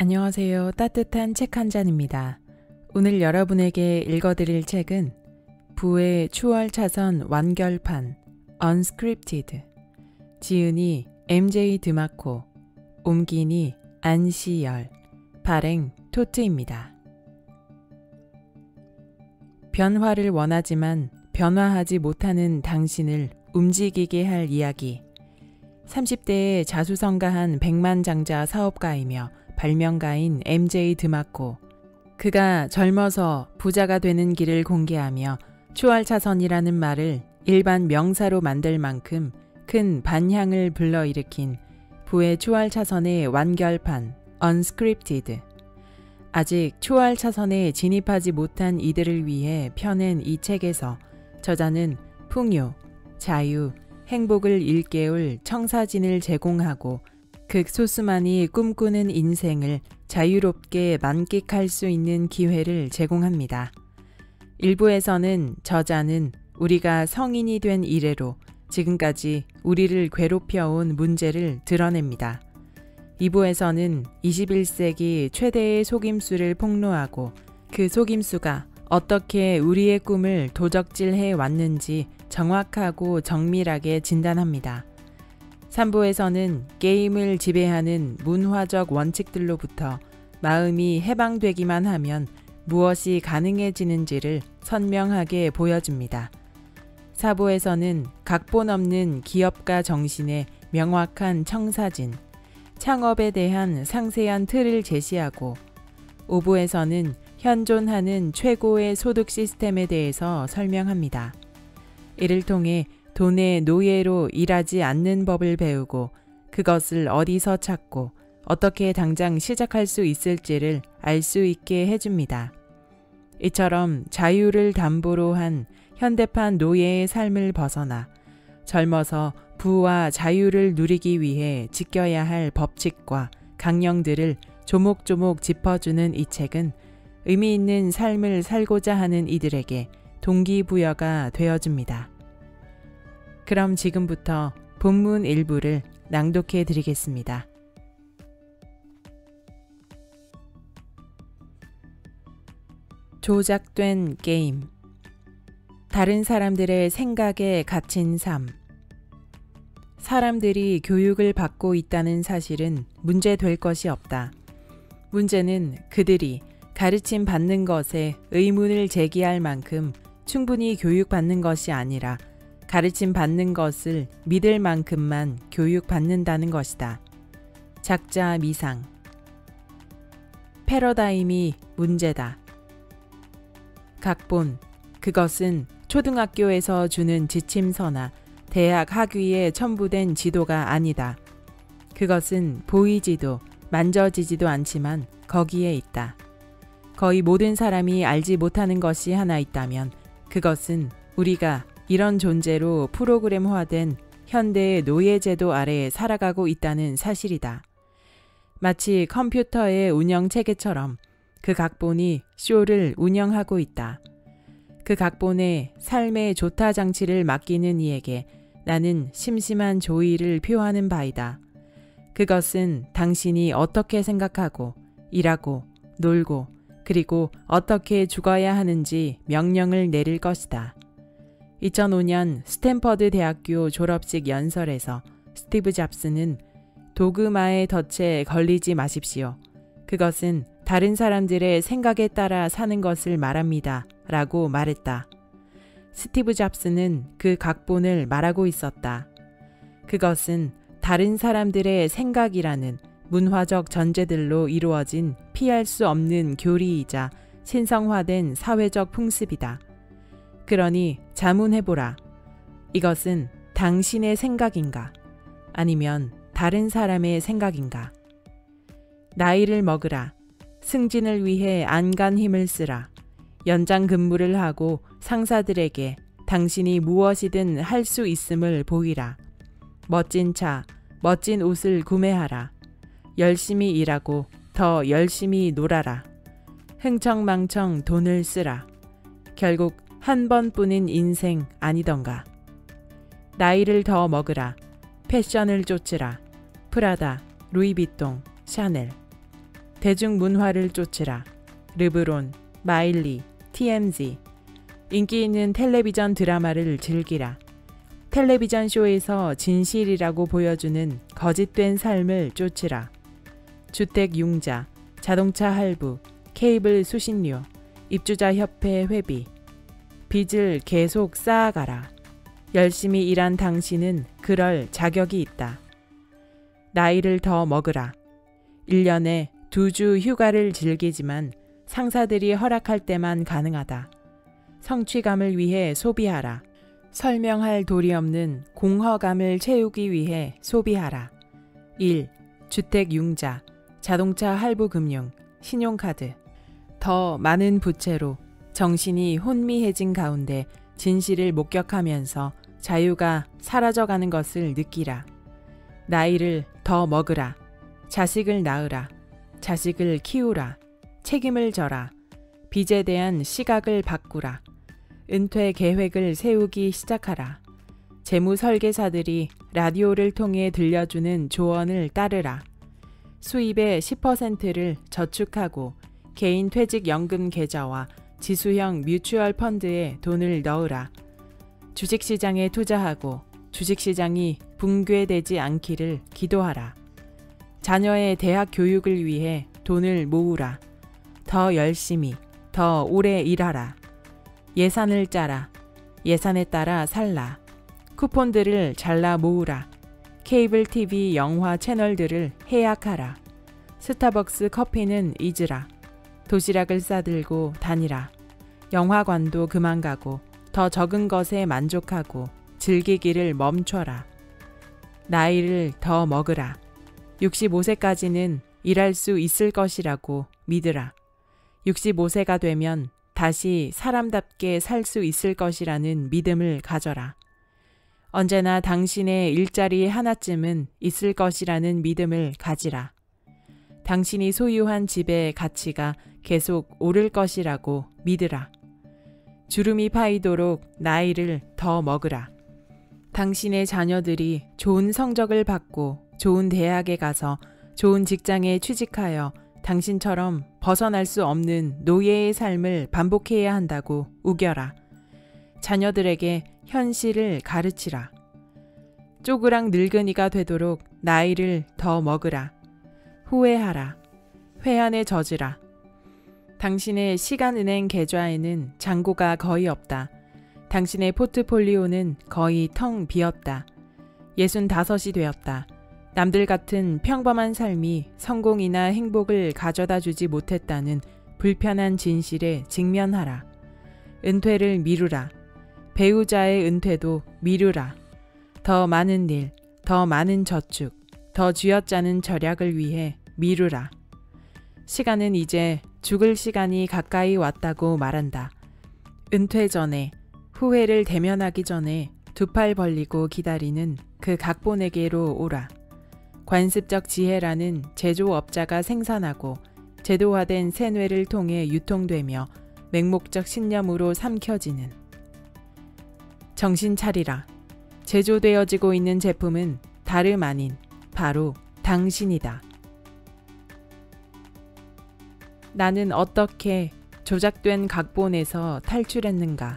안녕하세요. 따뜻한 책 한 잔입니다. 오늘 여러분에게 읽어드릴 책은 부의 추월차선 완결판 Unscripted, 지은이 MJ 드마코, 옮기니 안시열, 발행 토트입니다. 변화를 원하지만 변화하지 못하는 당신을 움직이게 할 이야기. 30대의 자수성가한 백만장자 사업가이며 발명가인 MJ 드마코. 그가 젊어서 부자가 되는 길을 공개하며 추월차선이라는 말을 일반 명사로 만들 만큼 큰 반향을 불러일으킨 부의 추월차선의 완결판 Unscripted. 아직 추월차선에 진입하지 못한 이들을 위해 펴낸 이 책에서 저자는 풍요, 자유, 행복을 일깨울 청사진을 제공하고 극소수만이 꿈꾸는 인생을 자유롭게 만끽할 수 있는 기회를 제공합니다. 일부에서는 저자는 우리가 성인이 된 이래로 지금까지 우리를 괴롭혀온 문제를 드러냅니다. 2부에서는 21세기 최대의 속임수를 폭로하고 그 속임수가 어떻게 우리의 꿈을 도적질해 왔는지 정확하고 정밀하게 진단합니다. 3부에서는 게임을 지배하는 문화적 원칙들로부터 마음이 해방되기만 하면 무엇이 가능해지는지를 선명하게 보여줍니다. 4부에서는 각본 없는 기업가 정신의 명확한 청사진, 창업에 대한 상세한 틀을 제시하고 5부에서는 현존하는 최고의 소득 시스템에 대해서 설명합니다. 이를 통해 돈의 노예로 일하지 않는 법을 배우고 그것을 어디서 찾고 어떻게 당장 시작할 수 있을지를 알 수 있게 해줍니다. 이처럼 자유를 담보로 한 현대판 노예의 삶을 벗어나 젊어서 부와 자유를 누리기 위해 지켜야 할 법칙과 강령들을 조목조목 짚어주는 이 책은 의미 있는 삶을 살고자 하는 이들에게 동기부여가 되어줍니다. 그럼 지금부터 본문 일부를 낭독해 드리겠습니다. 조작된 게임. 다른 사람들의 생각에 갇힌 삶. 사람들이 교육을 받고 있다는 사실은 문제될 것이 없다. 문제는 그들이 가르침 받는 것에 의문을 제기할 만큼 충분히 교육받는 것이 아니라 가르침 받는 것을 믿을 만큼만 교육받는다는 것이다. 작자 미상. 패러다임이 문제다. 각본. 그것은 초등학교에서 주는 지침서나 대학 학위에 첨부된 지도가 아니다. 그것은 보이지도 만져지지도 않지만 거기에 있다. 거의 모든 사람이 알지 못하는 것이 하나 있다면 그것은 우리가 이런 존재로 프로그램화된 현대의 노예제도 아래에 살아가고 있다는 사실이다. 마치 컴퓨터의 운영체계처럼 그 각본이 쇼를 운영하고 있다. 그 각본에 삶의 조타 장치를 맡기는 이에게 나는 심심한 조의를 표하는 바이다. 그것은 당신이 어떻게 생각하고 일하고 놀고 그리고 어떻게 죽어야 하는지 명령을 내릴 것이다. 2005년 스탠퍼드 대학교 졸업식 연설에서 스티브 잡스는 도그마의 덫에 걸리지 마십시오. 그것은 다른 사람들의 생각에 따라 사는 것을 말합니다. 라고 말했다. 스티브 잡스는 그 각본을 말하고 있었다. 그것은 다른 사람들의 생각이라는 문화적 전제들로 이루어진 피할 수 없는 교리이자 신성화된 사회적 풍습이다. 그러니 자문해보라. 이것은 당신의 생각인가? 아니면 다른 사람의 생각인가? 나이를 먹으라. 승진을 위해 안간 힘을 쓰라. 연장 근무를 하고 상사들에게 당신이 무엇이든 할 수 있음을 보이라. 멋진 차, 멋진 옷을 구매하라. 열심히 일하고 더 열심히 놀아라. 흥청망청 돈을 쓰라. 결국 한 번뿐인 인생 아니던가. 나이를 더 먹으라. 패션을 쫓으라. 프라다, 루이비통, 샤넬. 대중문화를 쫓으라. 르브론, 마일리, TMZ. 인기 있는 텔레비전 드라마를 즐기라. 텔레비전 쇼에서 진실이라고 보여주는 거짓된 삶을 쫓으라. 주택 융자, 자동차 할부, 케이블 수신료, 입주자 협회 회비. 빚을 계속 쌓아가라. 열심히 일한 당신은 그럴 자격이 있다. 나이를 더 먹으라. 1년에 2주 휴가를 즐기지만 상사들이 허락할 때만 가능하다. 성취감을 위해 소비하라. 설명할 도리 없는 공허감을 채우기 위해 소비하라. 1. 주택 융자, 자동차 할부 금융, 신용카드. 더 많은 부채로 정신이 혼미해진 가운데 진실을 목격하면서 자유가 사라져가는 것을 느끼라. 나이를 더 먹으라. 자식을 낳으라. 자식을 키우라. 책임을 져라. 빚에 대한 시각을 바꾸라. 은퇴 계획을 세우기 시작하라. 재무 설계사들이 라디오를 통해 들려주는 조언을 따르라. 수입의 10%를 저축하고 개인 퇴직연금 계좌와 지수형 뮤추얼 펀드에 돈을 넣으라. 주식시장에 투자하고 주식시장이 붕괴되지 않기를 기도하라. 자녀의 대학 교육을 위해 돈을 모으라. 더 열심히, 더 오래 일하라. 예산을 짜라. 예산에 따라 살라. 쿠폰들을 잘라 모으라. 케이블 TV 영화 채널들을 해약하라. 스타벅스 커피는 잊으라. 도시락을 싸들고 다니라. 영화관도 그만 가고 더 적은 것에 만족하고 즐기기를 멈춰라. 나이를 더 먹으라. 65세까지는 일할 수 있을 것이라고 믿으라. 65세가 되면 다시 사람답게 살 수 있을 것이라는 믿음을 가져라. 언제나 당신의 일자리 하나쯤은 있을 것이라는 믿음을 가지라. 당신이 소유한 집의 가치가 계속 오를 것이라고 믿으라. 주름이 파이도록 나이를 더 먹으라. 당신의 자녀들이 좋은 성적을 받고 좋은 대학에 가서 좋은 직장에 취직하여 당신처럼 벗어날 수 없는 노예의 삶을 반복해야 한다고 우겨라. 자녀들에게 현실을 가르치라. 쪼그랑 늙은이가 되도록 나이를 더 먹으라. 후회하라. 회한에 젖으라. 당신의 시간은행 계좌에는 잔고가 거의 없다. 당신의 포트폴리오는 거의 텅 비었다. 65이 되었다. 남들 같은 평범한 삶이 성공이나 행복을 가져다 주지 못했다는 불편한 진실에 직면하라. 은퇴를 미루라. 배우자의 은퇴도 미루라. 더 많은 일, 더 많은 저축, 더 쥐어짜는 절약을 위해 미루라. 시간은 이제 죽을 시간이 가까이 왔다고 말한다. 은퇴 전에, 후회를 대면하기 전에 두 팔 벌리고 기다리는 그 각본에게로 오라. 관습적 지혜라는 제조업자가 생산하고 제도화된 세뇌를 통해 유통되며 맹목적 신념으로 삼켜지는. 정신 차리라. 제조되어지고 있는 제품은 다름 아닌 바로 당신이다. 나는 어떻게 조작된 각본에서 탈출했는가?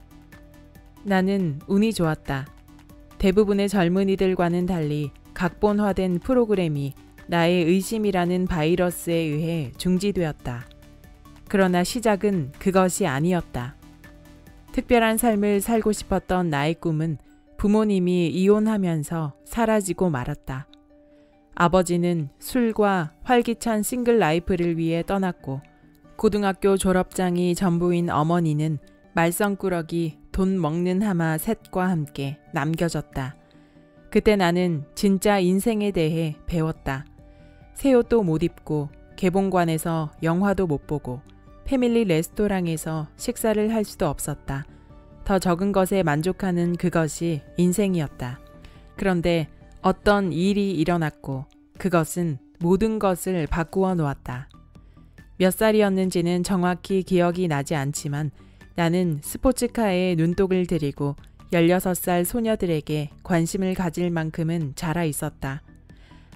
나는 운이 좋았다. 대부분의 젊은이들과는 달리 각본화된 프로그램이 나의 의심이라는 바이러스에 의해 중지되었다. 그러나 시작은 그것이 아니었다. 특별한 삶을 살고 싶었던 나의 꿈은 부모님이 이혼하면서 사라지고 말았다. 아버지는 술과 활기찬 싱글 라이프를 위해 떠났고 고등학교 졸업장이 전부인 어머니는 말썽꾸러기 돈 먹는 하마 셋과 함께 남겨졌다. 그때 나는 진짜 인생에 대해 배웠다. 새 옷도 못 입고 개봉관에서 영화도 못 보고 패밀리 레스토랑에서 식사를 할 수도 없었다. 더 적은 것에 만족하는 그것이 인생이었다. 그런데 어떤 일이 일어났고 그것은 모든 것을 바꾸어 놓았다. 몇 살이었는지는 정확히 기억이 나지 않지만 나는 스포츠카에 눈독을 들이고 16살 소녀들에게 관심을 가질 만큼은 자라 있었다.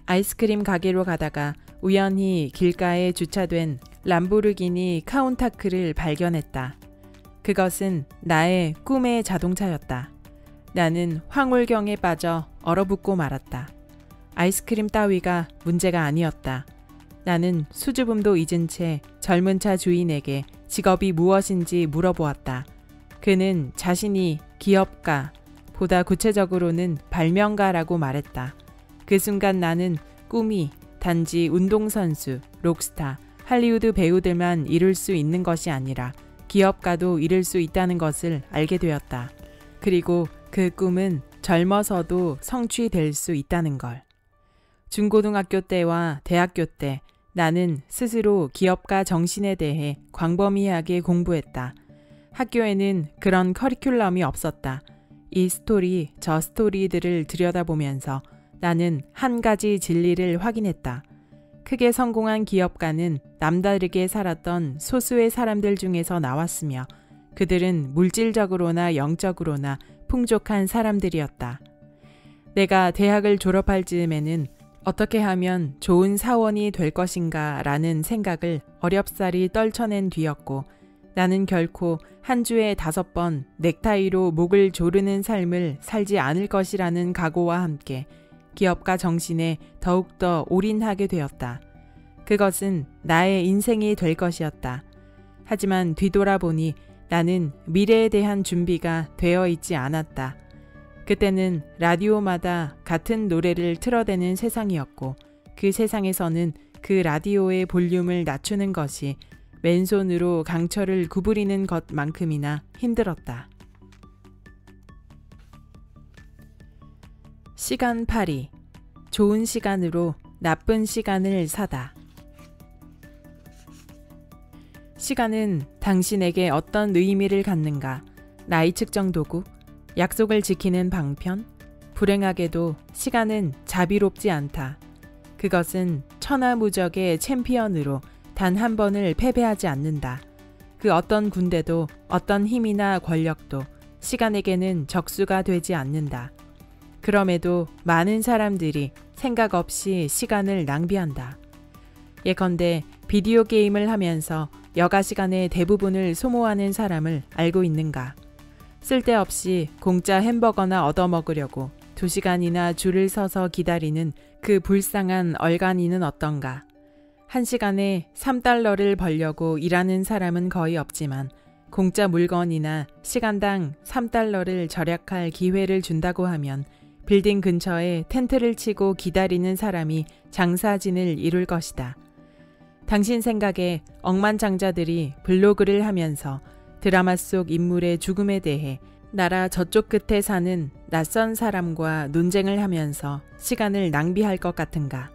아이스크림 가게로 가다가 우연히 길가에 주차된 람보르기니 카운타크를 발견했다. 그것은 나의 꿈의 자동차였다. 나는 황홀경에 빠져 얼어붙고 말았다. 아이스크림 따위가 문제가 아니었다. 나는 수줍음도 잊은 채 젊은 차 주인에게 직업이 무엇인지 물어보았다. 그는 자신이 기업가, 보다 구체적으로는 발명가라고 말했다. 그 순간 나는 꿈이 단지 운동선수, 록스타, 할리우드 배우들만 이룰 수 있는 것이 아니라 기업가도 이룰 수 있다는 것을 알게 되었다. 그리고 그 꿈은 젊어서도 성취될 수 있다는 걸. 중고등학교 때와 대학교 때 나는 스스로 기업가 정신에 대해 광범위하게 공부했다. 학교에는 그런 커리큘럼이 없었다. 이 스토리, 저 스토리들을 들여다보면서 나는 한 가지 진리를 확인했다. 크게 성공한 기업가는 남다르게 살았던 소수의 사람들 중에서 나왔으며 그들은 물질적으로나 영적으로나 풍족한 사람들이었다. 내가 대학을 졸업할 즈음에는 어떻게 하면 좋은 사원이 될 것인가 라는 생각을 어렵사리 떨쳐낸 뒤였고 나는 결코 한 주에 5번 넥타이로 목을 조르는 삶을 살지 않을 것이라는 각오와 함께 기업가 정신에 더욱더 올인하게 되었다. 그것은 나의 인생이 될 것이었다. 하지만 뒤돌아보니 나는 미래에 대한 준비가 되어 있지 않았다. 그때는 라디오마다 같은 노래를 틀어대는 세상이었고 그 세상에서는 그 라디오의 볼륨을 낮추는 것이 맨손으로 강철을 구부리는 것만큼이나 힘들었다. 시간팔이. 좋은 시간으로 나쁜 시간을 사다. 시간은 당신에게 어떤 의미를 갖는가? 나이 측정 도구? 약속을 지키는 방편? 불행하게도 시간은 자비롭지 않다. 그것은 천하무적의 챔피언으로 단 한 번을 패배하지 않는다. 그 어떤 군대도 어떤 힘이나 권력도 시간에게는 적수가 되지 않는다. 그럼에도 많은 사람들이 생각 없이 시간을 낭비한다. 예컨대 비디오 게임을 하면서 여가 시간의 대부분을 소모하는 사람을 알고 있는가? 쓸데없이 공짜 햄버거나 얻어먹으려고 2시간이나 줄을 서서 기다리는 그 불쌍한 얼간이는 어떤가? 1시간에 3달러를 벌려고 일하는 사람은 거의 없지만 공짜 물건이나 시간당 3달러를 절약할 기회를 준다고 하면 빌딩 근처에 텐트를 치고 기다리는 사람이 장사진을 이룰 것이다. 당신 생각에 억만장자들이 블로그를 하면서 드라마 속 인물의 죽음에 대해 나라 저쪽 끝에 사는 낯선 사람과 논쟁을 하면서 시간을 낭비할 것 같은가?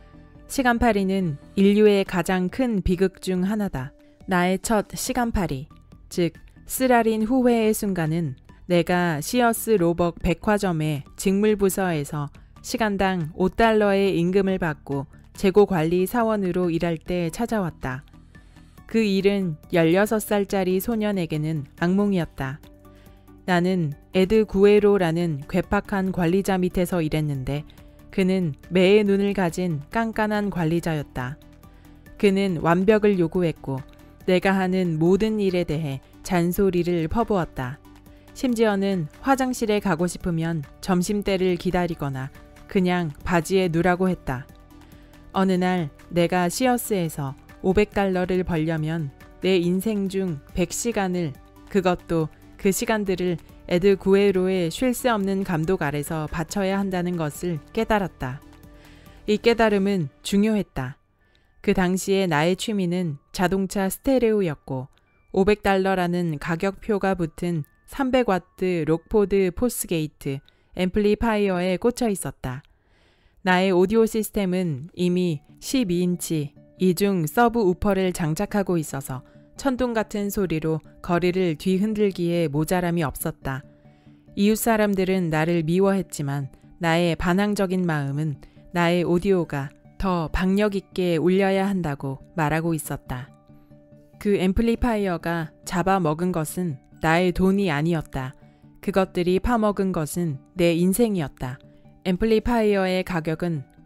시간팔이는 인류의 가장 큰 비극 중 하나다. 나의 첫 시간팔이, 즉 쓰라린 후회의 순간은 내가 시어스 로벅 백화점의 직물부서에서 시간당 5달러의 임금을 받고 재고관리 사원으로 일할 때 찾아왔다. 그 일은 16살짜리 소년에게는 악몽이었다. 나는 에드 구에로라는 괴팍한 관리자 밑에서 일했는데 그는 매의 눈을 가진 깐깐한 관리자였다. 그는 완벽을 요구했고 내가 하는 모든 일에 대해 잔소리를 퍼부었다. 심지어는 화장실에 가고 싶으면 점심때를 기다리거나 그냥 바지에 누라고 했다. 어느 날 내가 시어스에서 500달러를 벌려면 내 인생 중 100시간을, 그것도 그 시간들을 에드 구에로의 쉴 새 없는 감독 아래서 바쳐야 한다는 것을 깨달았다. 이 깨달음은 중요했다. 그 당시에 나의 취미는 자동차 스테레오였고 500달러라는 가격표가 붙은 300와트 록포드 포스게이트 앰플리파이어에 꽂혀 있었다. 나의 오디오 시스템은 이미 12인치 이중 서브 우퍼를 장착하고 있어서 천둥 같은 소리로 거리를 뒤흔들기에 모자람이 없었다. 이웃 사람들은 나를 미워했지만 나의 반항적인 마음은 나의 오디오가 더 박력 있게 울려야 한다고 말하고 있었다. 그 앰플리파이어가 잡아먹은 것은 나의 돈이 아니었다. 그것들이 파먹은 것은 내 인생이었다. 앰플리파이어의 가격은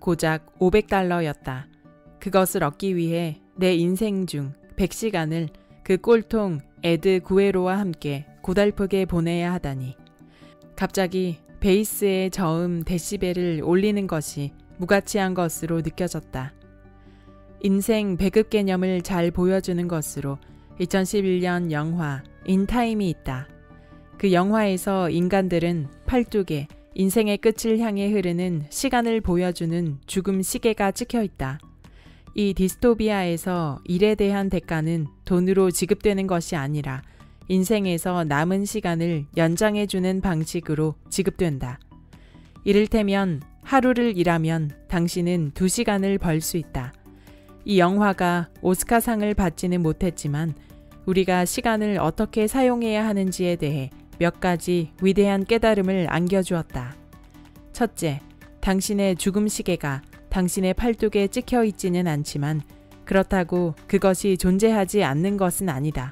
고작 $500였다. 그것을 얻기 위해 내 인생 중 100시간을 그 꼴통 에드 구에로와 함께 고달프게 보내야 하다니. 갑자기 베이스의 저음 데시벨을 올리는 것이 무가치한 것으로 느껴졌다. 인생 배급 개념을 잘 보여주는 것으로 2011년 영화 인타임이 있다. 그 영화에서 인간들은 12개 인생의 끝을 향해 흐르는 시간을 보여주는 죽음 시계가 찍혀 있다. 이 디스토피아에서 일에 대한 대가는 돈으로 지급되는 것이 아니라 인생에서 남은 시간을 연장해주는 방식으로 지급된다. 이를테면 하루를 일하면 당신은 2시간을 벌 수 있다. 이 영화가 오스카상을 받지는 못했지만 우리가 시간을 어떻게 사용해야 하는지에 대해 몇 가지 위대한 깨달음을 안겨주었다. 첫째, 당신의 죽음 시계가 당신의 팔뚝에 찍혀 있지는 않지만 그렇다고 그것이 존재하지 않는 것은 아니다.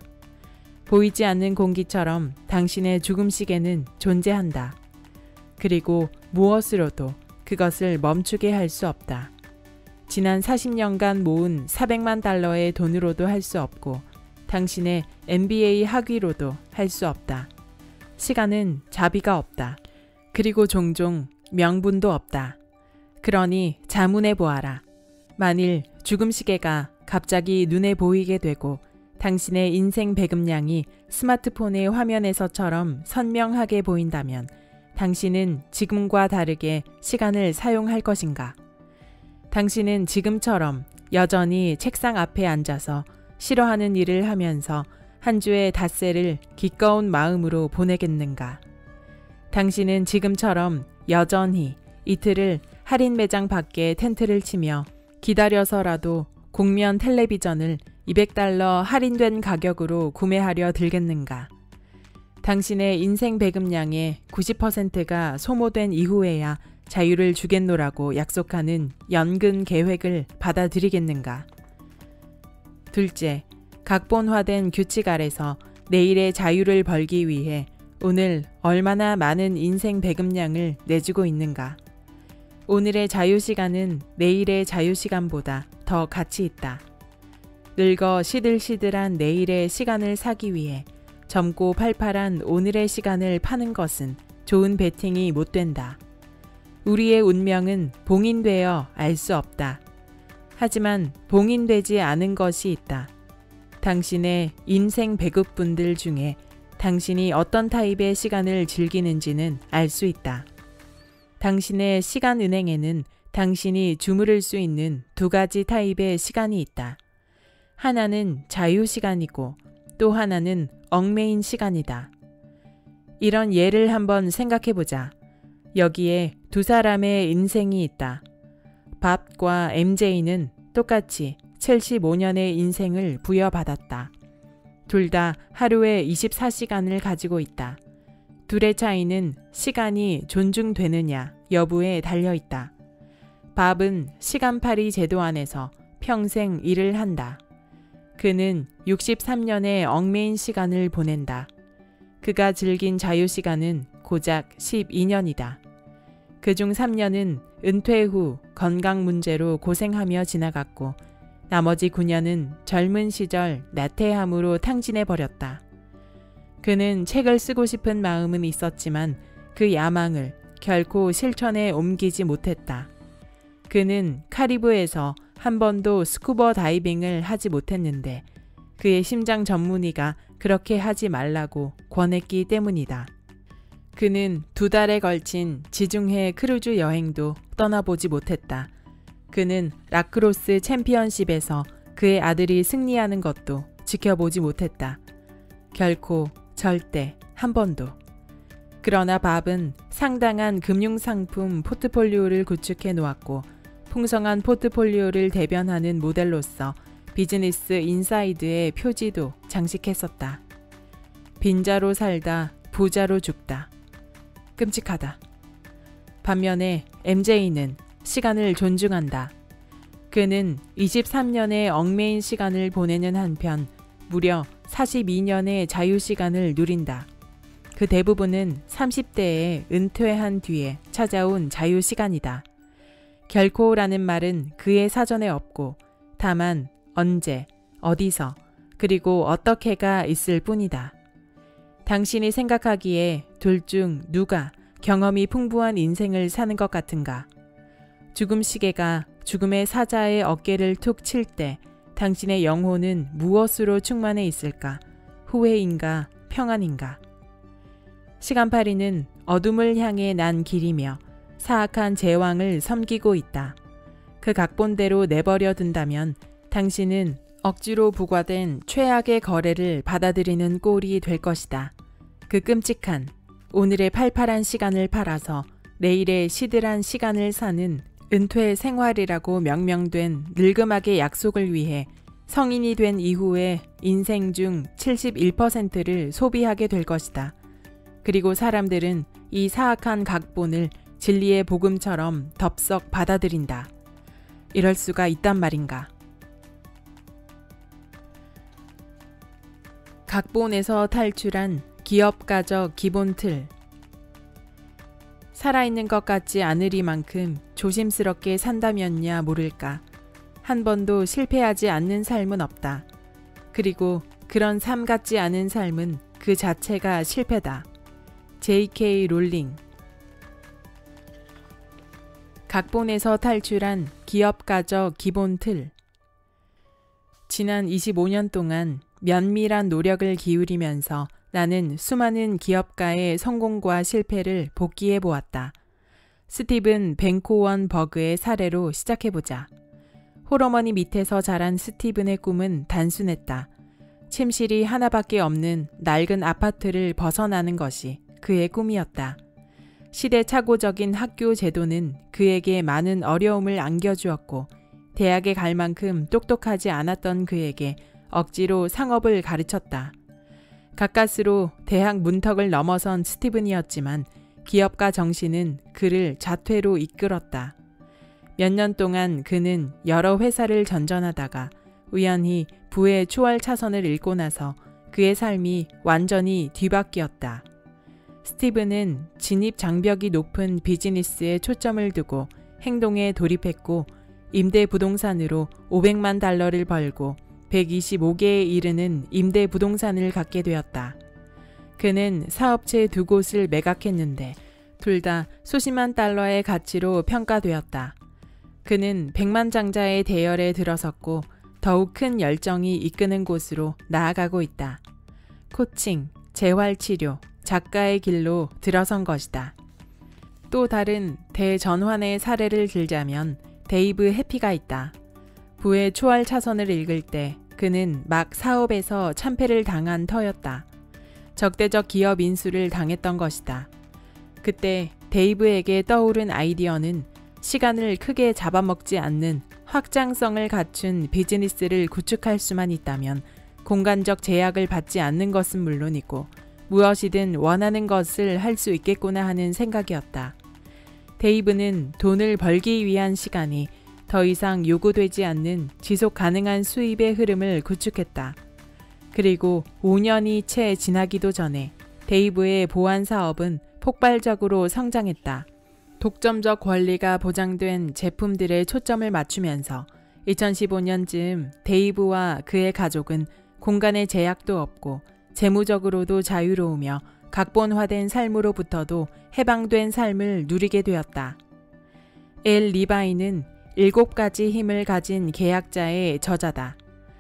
보이지 않는 공기처럼 당신의 죽음 시계는 존재한다. 그리고 무엇으로도 그것을 멈추게 할 수 없다. 지난 40년간 모은 $400만 돈으로도 할 수 없고 당신의 MBA 학위로도 할 수 없다. 시간은 자비가 없다. 그리고 종종 명분도 없다. 그러니 자문해 보아라. 만일 죽음 시계가 갑자기 눈에 보이게 되고 당신의 인생 배급량이 스마트폰의 화면에서처럼 선명하게 보인다면 당신은 지금과 다르게 시간을 사용할 것인가? 당신은 지금처럼 여전히 책상 앞에 앉아서 싫어하는 일을 하면서 한 주의 닷새를 기꺼운 마음으로 보내겠는가? 당신은 지금처럼 여전히 이틀을 할인 매장 밖에 텐트를 치며 기다려서라도 곡면 텔레비전을 $200 할인된 가격으로 구매하려 들겠는가? 당신의 인생 배급량의 90%가 소모된 이후에야 자유를 주겠노라고 약속하는 연근 계획을 받아들이겠는가? 둘째, 각본화된 규칙 아래서 내일의 자유를 벌기 위해 오늘 얼마나 많은 인생 배급량을 내주고 있는가? 오늘의 자유시간은 내일의 자유시간보다 더 가치 있다. 늙어 시들시들한 내일의 시간을 사기 위해 젊고 팔팔한 오늘의 시간을 파는 것은 좋은 베팅이 못 된다. 우리의 운명은 봉인되어 알 수 없다. 하지만 봉인되지 않은 것이 있다. 당신의 인생 배급분들 중에 당신이 어떤 타입의 시간을 즐기는지는 알 수 있다. 당신의 시간은행에는 당신이 주무를 수 있는 2가지 타입의 시간이 있다. 하나는 자유시간이고 또 하나는 얽매인 시간이다. 이런 예를 한번 생각해보자. 여기에 2사람의 인생이 있다. 밥과 MJ는 똑같이 75년의 인생을 부여받았다. 둘 다 하루에 24시간을 가지고 있다. 둘의 차이는 시간이 존중되느냐 여부에 달려있다. 밥은 시간팔이 제도 안에서 평생 일을 한다. 그는 63년의 얽매인 시간을 보낸다. 그가 즐긴 자유시간은 고작 12년이다. 그중 3년은 은퇴 후 건강 문제로 고생하며 지나갔고 나머지 9년은 젊은 시절 나태함으로 탕진해버렸다. 그는 책을 쓰고 싶은 마음은 있었지만 그 야망을 결코 실천에 옮기지 못했다. 그는 카리브에서 한 번도 스쿠버 다이빙을 하지 못했는데 그의 심장 전문의가 그렇게 하지 말라고 권했기 때문이다. 그는 2달에 걸친 지중해 크루즈 여행도 떠나보지 못했다. 그는 라크로스 챔피언십에서 그의 아들이 승리하는 것도 지켜보지 못했다. 결코, 절대, 한 번도. 그러나 밥은 상당한 금융상품 포트폴리오를 구축해 놓았고 풍성한 포트폴리오를 대변하는 모델로서 비즈니스 인사이드의 표지도 장식했었다. 빈자로 살다 부자로 죽다. 끔찍하다. 반면에 MJ는 시간을 존중한다. 그는 23년의 얽매인 시간을 보내는 한편 무려 42년의 자유시간을 누린다. 그 대부분은 30대에 은퇴한 뒤에 찾아온 자유시간이다. 결코라는 말은 그의 사전에 없고 다만 언제, 어디서, 그리고 어떻게가 있을 뿐이다. 당신이 생각하기에 둘 중 누가 경험이 풍부한 인생을 사는 것 같은가? 죽음 시계가 죽음의 사자의 어깨를 툭 칠 때 당신의 영혼은 무엇으로 충만해 있을까? 후회인가? 평안인가? 시간파리는 어둠을 향해 난 길이며 사악한 제왕을 섬기고 있다. 그 각본대로 내버려 둔다면 당신은 억지로 부과된 최악의 거래를 받아들이는 꼴이 될 것이다. 그 끔찍한 오늘의 팔팔한 시간을 팔아서 내일의 시들한 시간을 사는 은퇴 생활이라고 명명된 늙음악의 약속을 위해 성인이 된 이후에 인생 중 71%를 소비하게 될 것이다. 그리고 사람들은 이 사악한 각본을 진리의 복음처럼 덥석 받아들인다. 이럴 수가 있단 말인가. 각본에서 탈출한 기업가적 기본 틀. 살아있는 것 같지 않으리만큼 조심스럽게 산다면야 모를까. 한 번도 실패하지 않는 삶은 없다. 그리고 그런 삶 같지 않은 삶은 그 자체가 실패다. J.K. 롤링. 각본에서 탈출한 기업가적 기본 틀. 지난 25년 동안 면밀한 노력을 기울이면서 나는 수많은 기업가의 성공과 실패를 복기해 보았다. 스티븐 벤코원 버그의 사례로 시작해보자. 홀어머니 밑에서 자란 스티븐의 꿈은 단순했다. 침실이 하나밖에 없는 낡은 아파트를 벗어나는 것이 그의 꿈이었다. 시대착오적인 학교 제도는 그에게 많은 어려움을 안겨주었고 대학에 갈 만큼 똑똑하지 않았던 그에게 억지로 상업을 가르쳤다. 가까스로 대학 문턱을 넘어선 스티븐이었지만 기업가 정신은 그를 자퇴로 이끌었다. 몇 년 동안 그는 여러 회사를 전전하다가 우연히 부의 초월 차선을 잃고 나서 그의 삶이 완전히 뒤바뀌었다. 스티븐은 진입 장벽이 높은 비즈니스에 초점을 두고 행동에 돌입했고 임대 부동산으로 500만 달러를 벌고 125개에 이르는 임대 부동산을 갖게 되었다. 그는 사업체 2곳을 매각했는데 둘 다 수십만 달러의 가치로 평가되었다. 그는 백만장자의 대열에 들어섰고 더욱 큰 열정이 이끄는 곳으로 나아가고 있다. 코칭, 재활치료, 작가의 길로 들어선 것이다. 또 다른 대전환의 사례를 들자면 데이브 해피가 있다. 부의 초월 차선을 읽을 때 그는 막 사업에서 참패를 당한 터였다. 적대적 기업 인수를 당했던 것이다. 그때 데이브에게 떠오른 아이디어는 시간을 크게 잡아먹지 않는 확장성을 갖춘 비즈니스를 구축할 수만 있다면 공간적 제약을 받지 않는 것은 물론이고 무엇이든 원하는 것을 할 수 있겠구나 하는 생각이었다. 데이브는 돈을 벌기 위한 시간이 더 이상 요구되지 않는 지속 가능한 수입의 흐름을 구축했다. 그리고 5년이 채 지나기도 전에 데이브의 보안 사업은 폭발적으로 성장했다. 독점적 권리가 보장된 제품들에 초점을 맞추면서 2015년쯤 데이브와 그의 가족은 공간의 제약도 없고 재무적으로도 자유로우며 각본화된 삶으로부터도 해방된 삶을 누리게 되었다. 엘 리바이는 7가지 힘을 가진 계약자의 저자다.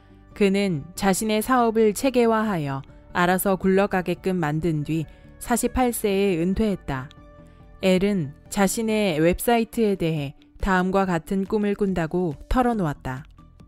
그는 자신의 사업을 체계화하여 알아서 굴러가게끔 만든 뒤 48세에 은퇴했다. 엘은 자신의 웹사이트에 대해 다음과 같은 꿈을 꾼다고 털어놓았다.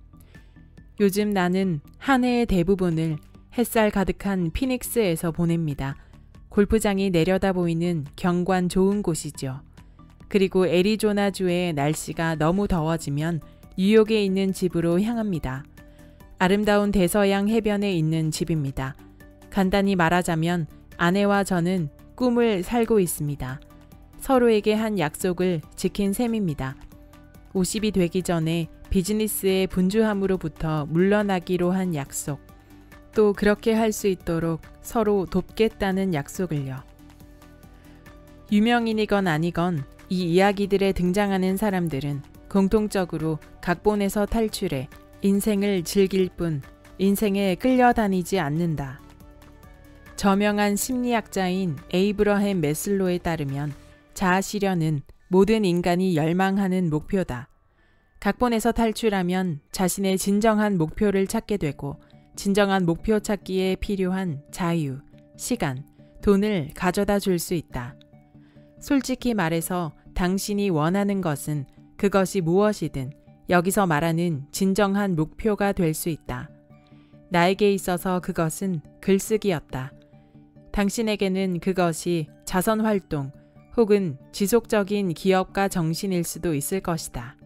요즘 나는 한 해의 대부분을 햇살 가득한 피닉스에서 보냅니다. 골프장이 내려다 보이는 경관 좋은 곳이죠. 그리고 애리조나주의 날씨가 너무 더워지면 뉴욕에 있는 집으로 향합니다. 아름다운 대서양 해변에 있는 집입니다. 간단히 말하자면 아내와 저는 꿈을 살고 있습니다. 서로에게 한 약속을 지킨 셈입니다. 50이 되기 전에 비즈니스의 분주함으로부터 물러나기로 한 약속. 또 그렇게 할 수 있도록 서로 돕겠다는 약속을요. 유명인이건 아니건 이 이야기들에 등장하는 사람들은 공통적으로 각본에서 탈출해 인생을 즐길 뿐 인생에 끌려다니지 않는다. 저명한 심리학자인 에이브러햄 매슬로에 따르면 자아실현은 모든 인간이 열망하는 목표다. 각본에서 탈출하면 자신의 진정한 목표를 찾게 되고 진정한 목표 찾기에 필요한 자유, 시간, 돈을 가져다 줄 수 있다. 솔직히 말해서 당신이 원하는 것은 그것이 무엇이든 여기서 말하는 진정한 목표가 될 수 있다. 나에게 있어서 그것은 글쓰기였다. 당신에게는 그것이 자선활동 혹은 지속적인 기업가 정신일 수도 있을 것이다.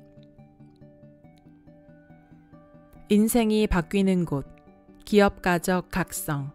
인생이 바뀌는 곳, 기업가적 각성.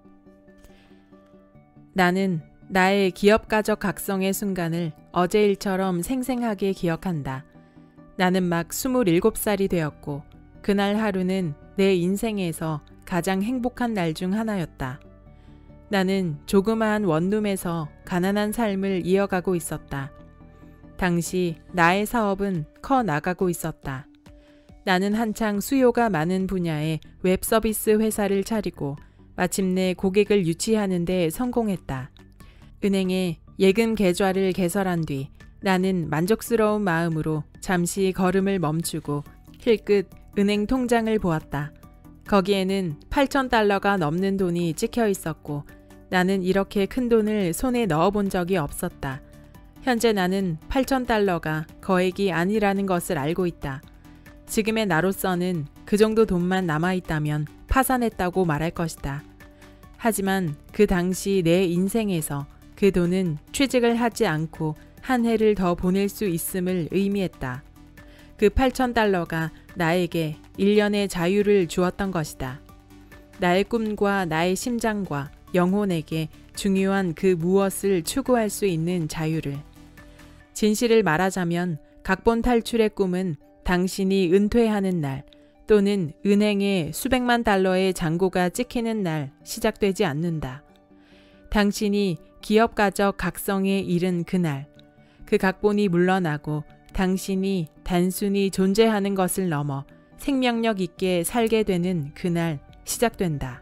나는 나의 기업가적 각성의 순간을 어제 일처럼 생생하게 기억한다. 나는 막 27살이 되었고 그날 하루는 내 인생에서 가장 행복한 날 중 하나였다. 나는 조그마한 원룸에서 가난한 삶을 이어가고 있었다. 당시 나의 사업은 커 나가고 있었다. 나는 한창 수요가 많은 분야의 웹서비스 회사를 차리고 마침내 고객을 유치하는 데 성공했다. 은행에 예금 계좌를 개설한 뒤 나는 만족스러운 마음으로 잠시 걸음을 멈추고 힐끗 은행 통장을 보았다. 거기에는 $8,000가 넘는 돈이 찍혀 있었고 나는 이렇게 큰 돈을 손에 넣어본 적이 없었다. 현재 나는 $8,000가 거액이 아니라는 것을 알고 있다. 지금의 나로서는 그 정도 돈만 남아있다면 파산했다고 말할 것이다. 하지만 그 당시 내 인생에서 그 돈은 취직을 하지 않고 한 해를 더 보낼 수 있음을 의미했다. 그 $8,000가 나에게 1년의 자유를 주었던 것이다. 나의 꿈과 나의 심장과 영혼에게 중요한 그 무엇을 추구할 수 있는 자유를. 진실을 말하자면 각본 탈출의 꿈은 당신이 은퇴하는 날 또는 은행에 수백만 달러의 잔고가 찍히는 날 시작되지 않는다. 당신이 기업가적 각성에 이른 그날, 그 각본이 물러나고 당신이 단순히 존재하는 것을 넘어 생명력 있게 살게 되는 그날 시작된다.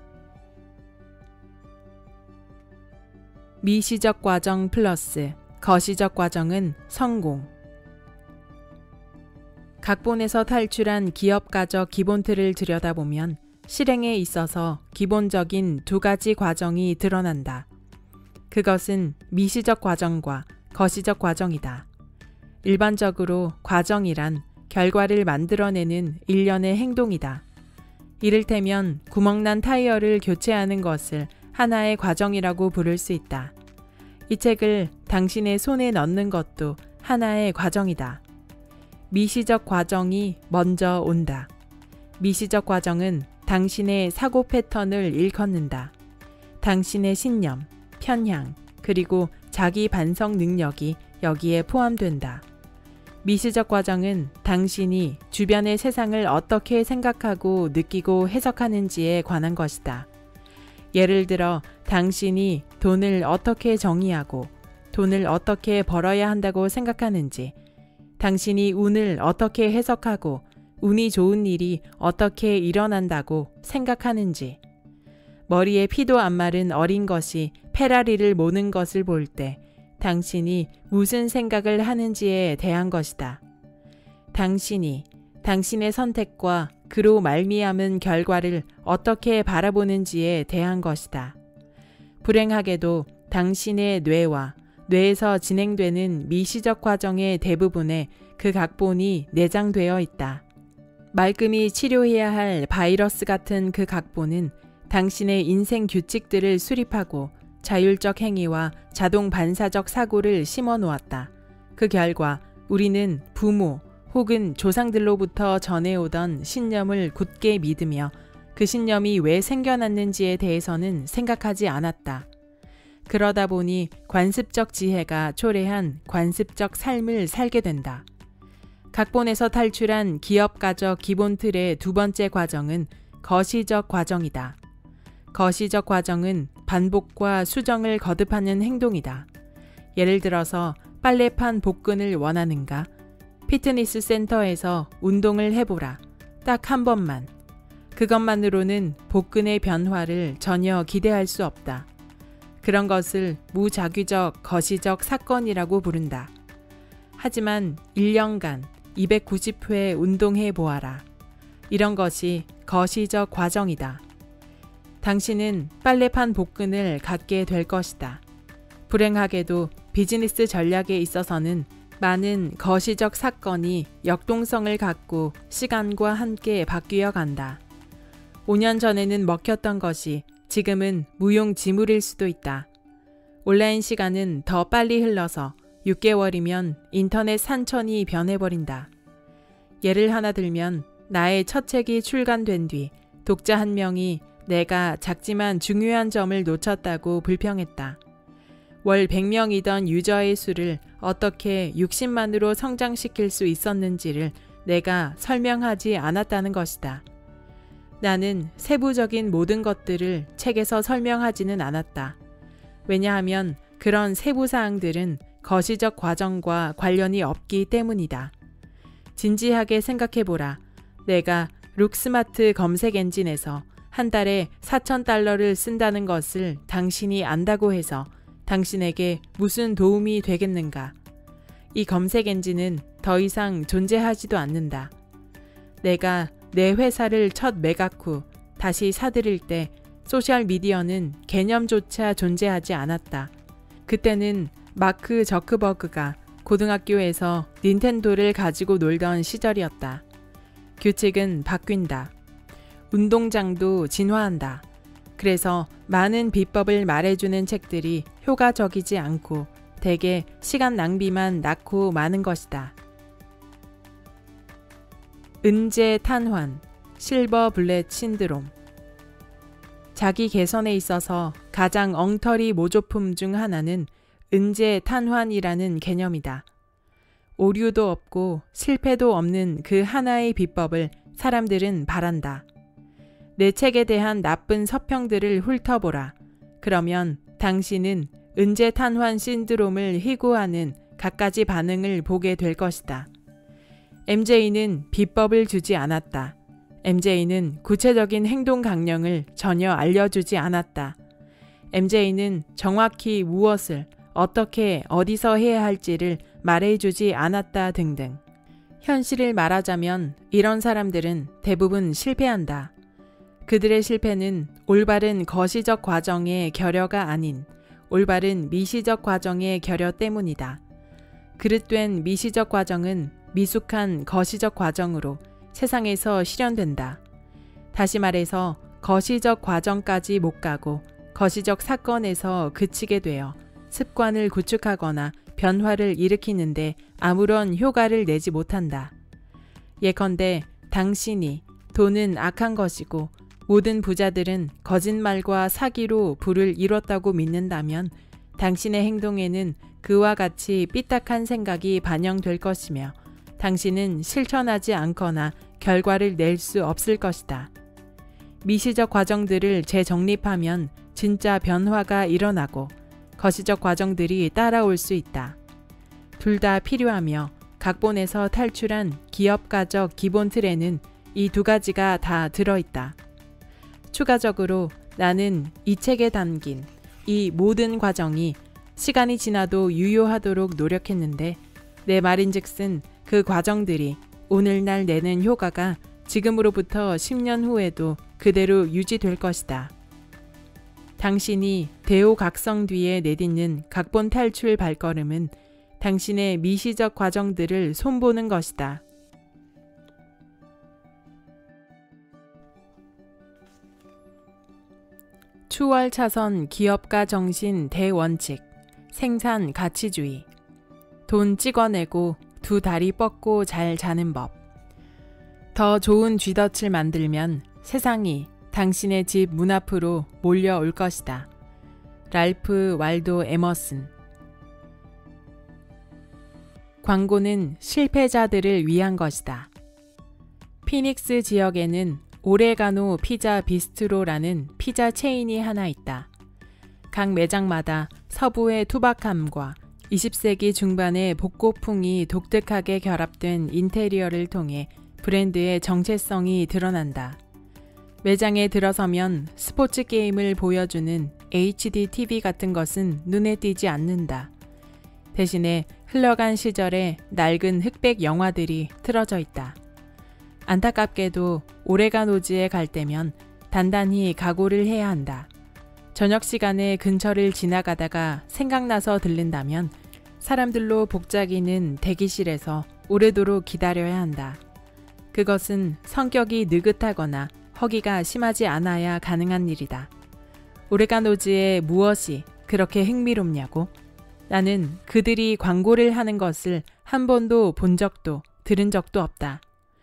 미시적 과정 플러스 거시적 과정은 성공. 각본에서 탈출한 기업가적 기본 틀을 들여다보면 실행에 있어서 기본적인 두 가지 과정이 드러난다. 그것은 미시적 과정과 거시적 과정이다. 일반적으로 과정이란 결과를 만들어내는 일련의 행동이다. 이를테면 구멍난 타이어를 교체하는 것을 하나의 과정이라고 부를 수 있다. 이 책을 당신의 손에 넣는 것도 하나의 과정이다. 미시적 과정이 먼저 온다. 미시적 과정은 당신의 사고 패턴을 일컫는다. 당신의 신념, 편향, 그리고 자기 반성 능력이 여기에 포함된다. 미시적 과정은 당신이 주변의 세상을 어떻게 생각하고 느끼고 해석하는지에 관한 것이다. 예를 들어 당신이 돈을 어떻게 정의하고 돈을 어떻게 벌어야 한다고 생각하는지, 당신이 운을 어떻게 해석하고 운이 좋은 일이 어떻게 일어난다고 생각하는지, 머리에 피도 안 마른 어린 것이 페라리를 모는 것을 볼 때 당신이 무슨 생각을 하는지에 대한 것이다. 당신이 당신의 선택과 그로 말미암은 결과를 어떻게 바라보는지에 대한 것이다. 불행하게도 당신의 뇌와 뇌에서 진행되는 미시적 과정의 대부분에 그 각본이 내장되어 있다. 말끔히 치료해야 할 바이러스 같은 그 각본은 당신의 인생 규칙들을 수립하고 자율적 행위와 자동 반사적 사고를 심어 놓았다. 그 결과 우리는 부모 혹은 조상들로부터 전해오던 신념을 굳게 믿으며 그 신념이 왜 생겨났는지에 대해서는 생각하지 않았다. 그러다 보니 관습적 지혜가 초래한 관습적 삶을 살게 된다. 각본에서 탈출한 기업가적 기본 틀의 두 번째 과정은 거시적 과정이다. 거시적 과정은 반복과 수정을 거듭하는 행동이다. 예를 들어서 빨래판 복근을 원하는가? 피트니스 센터에서 운동을 해보라. 딱 한 번만. 그것만으로는 복근의 변화를 전혀 기대할 수 없다. 그런 것을 무작위적 거시적 사건이라고 부른다. 하지만 1년간 290회 운동해 보아라. 이런 것이 거시적 과정이다. 당신은 빨래판 복근을 갖게 될 것이다. 불행하게도 비즈니스 전략에 있어서는 많은 거시적 사건이 역동성을 갖고 시간과 함께 바뀌어 간다. 5년 전에는 먹혔던 것이 지금은 무용지물일 수도 있다. 온라인 시간은 더 빨리 흘러서 6개월이면 인터넷 산천이 변해버린다. 예를 하나 들면 나의 첫 책이 출간된 뒤 독자 한 명이 내가 작지만 중요한 점을 놓쳤다고 불평했다. 월 100명이던 유저의 수를 어떻게 60만으로 성장시킬 수 있었는지를 내가 설명하지 않았다는 것이다. 나는 세부적인 모든 것들을 책에서 설명하지는 않았다. 왜냐하면 그런 세부사항들은 거시적 과정과 관련이 없기 때문이다. 진지하게 생각해보라. 내가 룩스마트 검색 엔진에서 한 달에 $4,000를 쓴다는 것을 당신이 안다고 해서 당신에게 무슨 도움이 되겠는가? 이 검색 엔진은 더 이상 존재하지도 않는다. 내가 내 회사를 첫 매각 후 다시 사들일 때 소셜미디어는 개념조차 존재하지 않았다. 그때는 마크 저크버그가 고등학교에서 닌텐도를 가지고 놀던 시절이었다. 규칙은 바뀐다. 운동장도 진화한다. 그래서 많은 비법을 말해주는 책들이 효과적이지 않고 대개 시간 낭비만 낳고 마는 것이다. 은재 탄환, 실버 블렛 신드롬. 자기 개선에 있어서 가장 엉터리 모조품 중 하나는 은재 탄환이라는 개념이다. 오류도 없고 실패도 없는 그 하나의 비법을 사람들은 바란다. 내 책에 대한 나쁜 서평들을 훑어보라. 그러면 당신은 은재 탄환 신드롬을 희구하는 갖가지 반응을 보게 될 것이다. MJ는 비법을 주지 않았다. MJ는 구체적인 행동 강령을 전혀 알려주지 않았다. MJ는 정확히 무엇을 어떻게 어디서 해야 할지를 말해주지 않았다 등등. 현실을 말하자면 이런 사람들은 대부분 실패한다. 그들의 실패는 올바른 거시적 과정의 결여가 아닌 올바른 미시적 과정의 결여 때문이다. 그릇된 미시적 과정은 미숙한 거시적 과정으로 세상에서 실현된다. 다시 말해서 거시적 과정까지 못 가고 거시적 사건에서 그치게 되어 습관을 구축하거나 변화를 일으키는데 아무런 효과를 내지 못한다. 예컨대 당신이 돈은 악한 것이고 모든 부자들은 거짓말과 사기로 부를 이뤘다고 믿는다면 당신의 행동에는 그와 같이 삐딱한 생각이 반영될 것이며 당신은 실천하지 않거나 결과를 낼 수 없을 것이다. 미시적 과정들을 재정립하면 진짜 변화가 일어나고 거시적 과정들이 따라올 수 있다. 둘 다 필요하며 각본에서 탈출한 기업가적 기본 틀에는 이 두 가지가 다 들어있다. 추가적으로 나는 이 책에 담긴 이 모든 과정이 시간이 지나도 유효하도록 노력했는데 내 말인즉슨 그 과정들이 오늘날 내는 효과가 지금으로부터 10년 후에도 그대로 유지될 것이다. 당신이 대호각성 뒤에 내딛는 각본 탈출 발걸음은 당신의 미시적 과정들을 손보는 것이다. 추월차선 기업가 정신 대원칙, 생산 가치주의, 돈 찍어내고 두 다리 뻗고 잘 자는 법. 더 좋은 쥐덫을 만들면 세상이 당신의 집 문 앞으로 몰려올 것이다. 랄프 waldo 에머슨. 광고는 실패자들을 위한 것이다. 피닉스 지역에는 오레가노 피자 비스트로라는 피자 체인이 하나 있다. 각 매장마다 서부의 투박함과 20세기 중반의 복고풍이 독특하게 결합된 인테리어를 통해 브랜드의 정체성이 드러난다. 매장에 들어서면 스포츠 게임을 보여주는 HD TV 같은 것은 눈에 띄지 않는다. 대신에 흘러간 시절의 낡은 흑백 영화들이 틀어져 있다. 안타깝게도 오레간 오지에 갈 때면 단단히 각오를 해야 한다. 저녁 시간에 근처를 지나가다가 생각나서 들른다면 사람들로 복잡이는 대기실에서 오래도록 기다려야 한다. 그것은 성격이 느긋하거나 허기가 심하지 않아야 가능한 일이다. 오레간 오지에 무엇이 그렇게 흥미롭냐고? 나는 그들이 광고를 하는 것을 한 번도 본 적도 들은 적도 없다.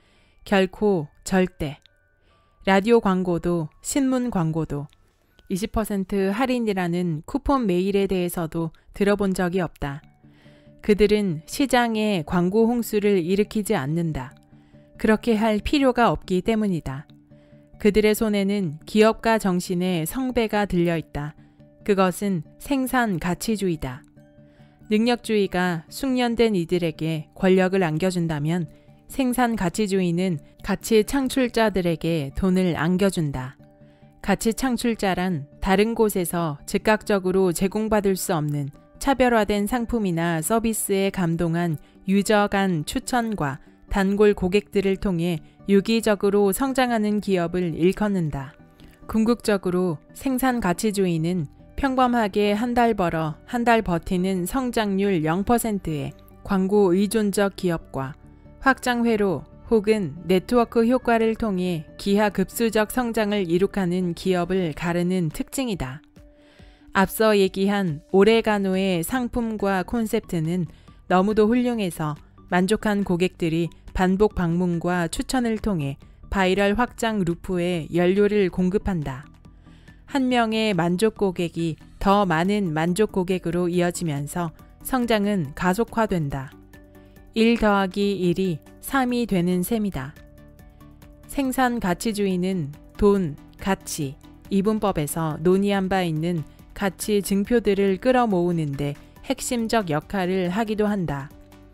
결코 절대. 라디오 광고도 신문 광고도 20% 할인이라는 쿠폰 메일에 대해서도 들어본 적이 없다. 그들은 시장에 광고 홍수를 일으키지 않는다. 그렇게 할 필요가 없기 때문이다. 그들의 손에는 기업가 정신의 성배가 들려있다. 그것은 생산 가치주의다. 능력주의가 숙련된 이들에게 권력을 안겨준다면 생산 가치주의는 가치 창출자들에게 돈을 안겨준다. 가치 창출자란 다른 곳에서 즉각적으로 제공받을 수 없는 차별화된 상품이나 서비스에 감동한 유저 간 추천과 단골 고객들을 통해 유기적으로 성장하는 기업을 일컫는다. 궁극적으로 생산 가치주의는 평범하게 한 달 벌어 한 달 버티는 성장률 0%의 광고 의존적 기업과 확장 회로 혹은 네트워크 효과를 통해 기하급수적 성장을 이룩하는 기업을 가르는 특징이다. 앞서 얘기한 오레가노의 상품과 콘셉트는 너무도 훌륭해서 만족한 고객들이 반복 방문과 추천을 통해 바이럴 확장 루프에 연료를 공급한다. 한 명의 만족 고객이 더 많은 만족 고객으로 이어지면서 성장은 가속화된다. 1 더하기 1이 3이 되는 셈이다. 생산 가치주의는 돈, 가치, 이분법에서 논의한 바 있는 가치 증표들을 끌어모으는데 핵심적 역할을 하기도 한다.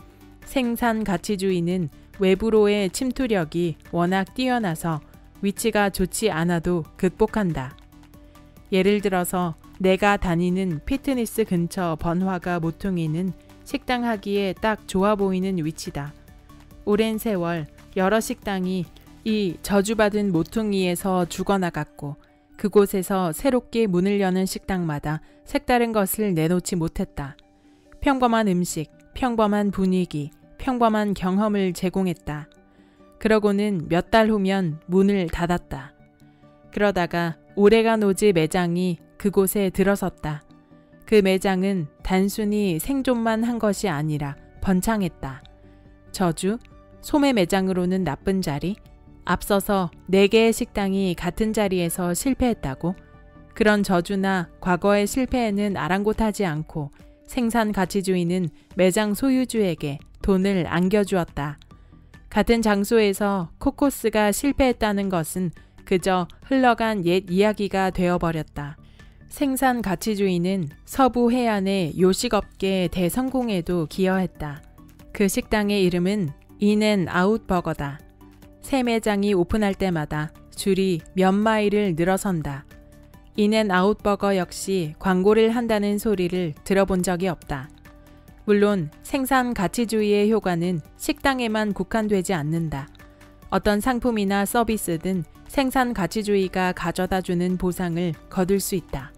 생산 가치주의는 외부로의 침투력이 워낙 뛰어나서 위치가 좋지 않아도 극복한다. 예를 들어서 내가 다니는 피트니스 근처 번화가 모퉁이는 식당 하기에 딱 좋아 보이는 위치다. 오랜 세월 여러 식당이 이 저주받은 모퉁이에서 죽어나갔고 그곳에서 새롭게 문을 여는 식당마다 색다른 것을 내놓지 못했다. 평범한 음식, 평범한 분위기, 평범한 경험을 제공했다. 그러고는 몇 달 후면 문을 닫았다. 그러다가 오레간 오지 매장이 그곳에 들어섰다. 그 매장은 단순히 생존만 한 것이 아니라 번창했다. 저주? 소매 매장으로는 나쁜 자리? 앞서서 4개의 식당이 같은 자리에서 실패했다고? 그런 저주나 과거의 실패에는 아랑곳하지 않고 생산 가치주의는 매장 소유주에게 돈을 안겨주었다. 같은 장소에서 코코스가 실패했다는 것은 그저 흘러간 옛 이야기가 되어버렸다. 생산 가치주의는 서부 해안의 요식업계 대성공에도 기여했다. 그 식당의 이름은 인앤아웃 버거다. 새 매장이 오픈할 때마다 줄이 몇 마일을 늘어선다. 인앤아웃 버거 역시 광고를 한다는 소리를 들어본 적이 없다. 물론 생산 가치주의의 효과는 식당에만 국한되지 않는다. 어떤 상품이나 서비스든 생산 가치주의가 가져다주는 보상을 거둘 수 있다.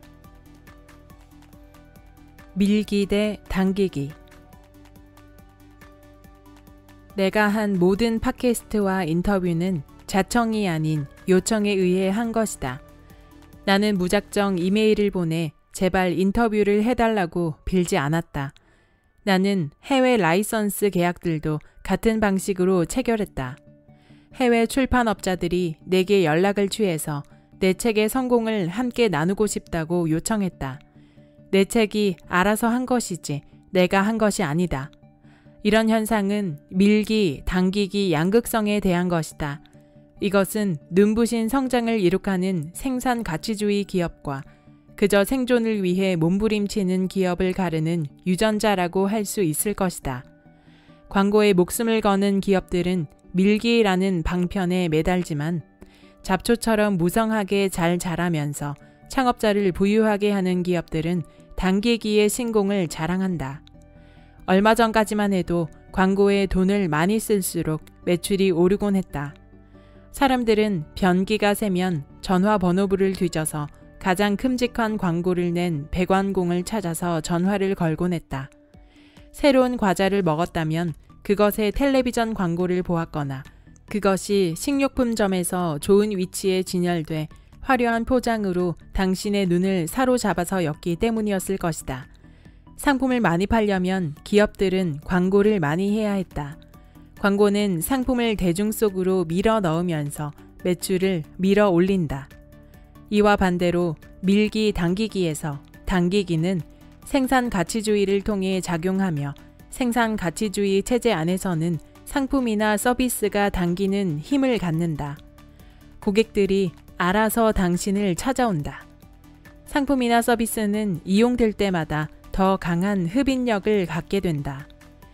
밀기 대 당기기. 내가 한 모든 팟캐스트와 인터뷰는 자청이 아닌 요청에 의해 한 것이다. 나는 무작정 이메일을 보내 제발 인터뷰를 해달라고 빌지 않았다. 나는 해외 라이선스 계약들도 같은 방식으로 체결했다. 해외 출판업자들이 내게 연락을 취해서 내 책의 성공을 함께 나누고 싶다고 요청했다. 내 책이 알아서 한 것이지 내가 한 것이 아니다. 이런 현상은 밀기, 당기기 양극성에 대한 것이다. 이것은 눈부신 성장을 이룩하는 생산 가치주의 기업과 그저 생존을 위해 몸부림치는 기업을 가르는 유전자라고 할 수 있을 것이다. 광고에 목숨을 거는 기업들은 밀기라는 방편에 매달지만 잡초처럼 무성하게 잘 자라면서 창업자를 부유하게 하는 기업들은 단기기의 신공을 자랑한다. 얼마 전까지만 해도 광고에 돈을 많이 쓸수록 매출이 오르곤 했다. 사람들은 변기가 새면 전화번호부를 뒤져서 가장 큼직한 광고를 낸 배관공을 찾아서 전화를 걸곤 했다. 새로운 과자를 먹었다면 그것의 텔레비전 광고를 보았거나 그것이 식료품점에서 좋은 위치에 진열돼 화려한 포장으로 당신의 눈을 사로잡아서 였기 때문이었을 것이다. 상품을 많이 팔려면 기업들은 광고를 많이 해야 했다. 광고는 상품을 대중 속으로 밀어 넣으면서 매출을 밀어 올린다. 이와 반대로 밀기 당기기에서 당기기는 생산 가치주의를 통해 작용하며 생산 가치주의 체제 안에서는 상품이나 서비스가 당기는 힘을 갖는다. 고객들이 알아서 당신을 찾아온다. 상품이나 서비스는 이용될 때마다 더 강한 흡인력을 갖게 된다.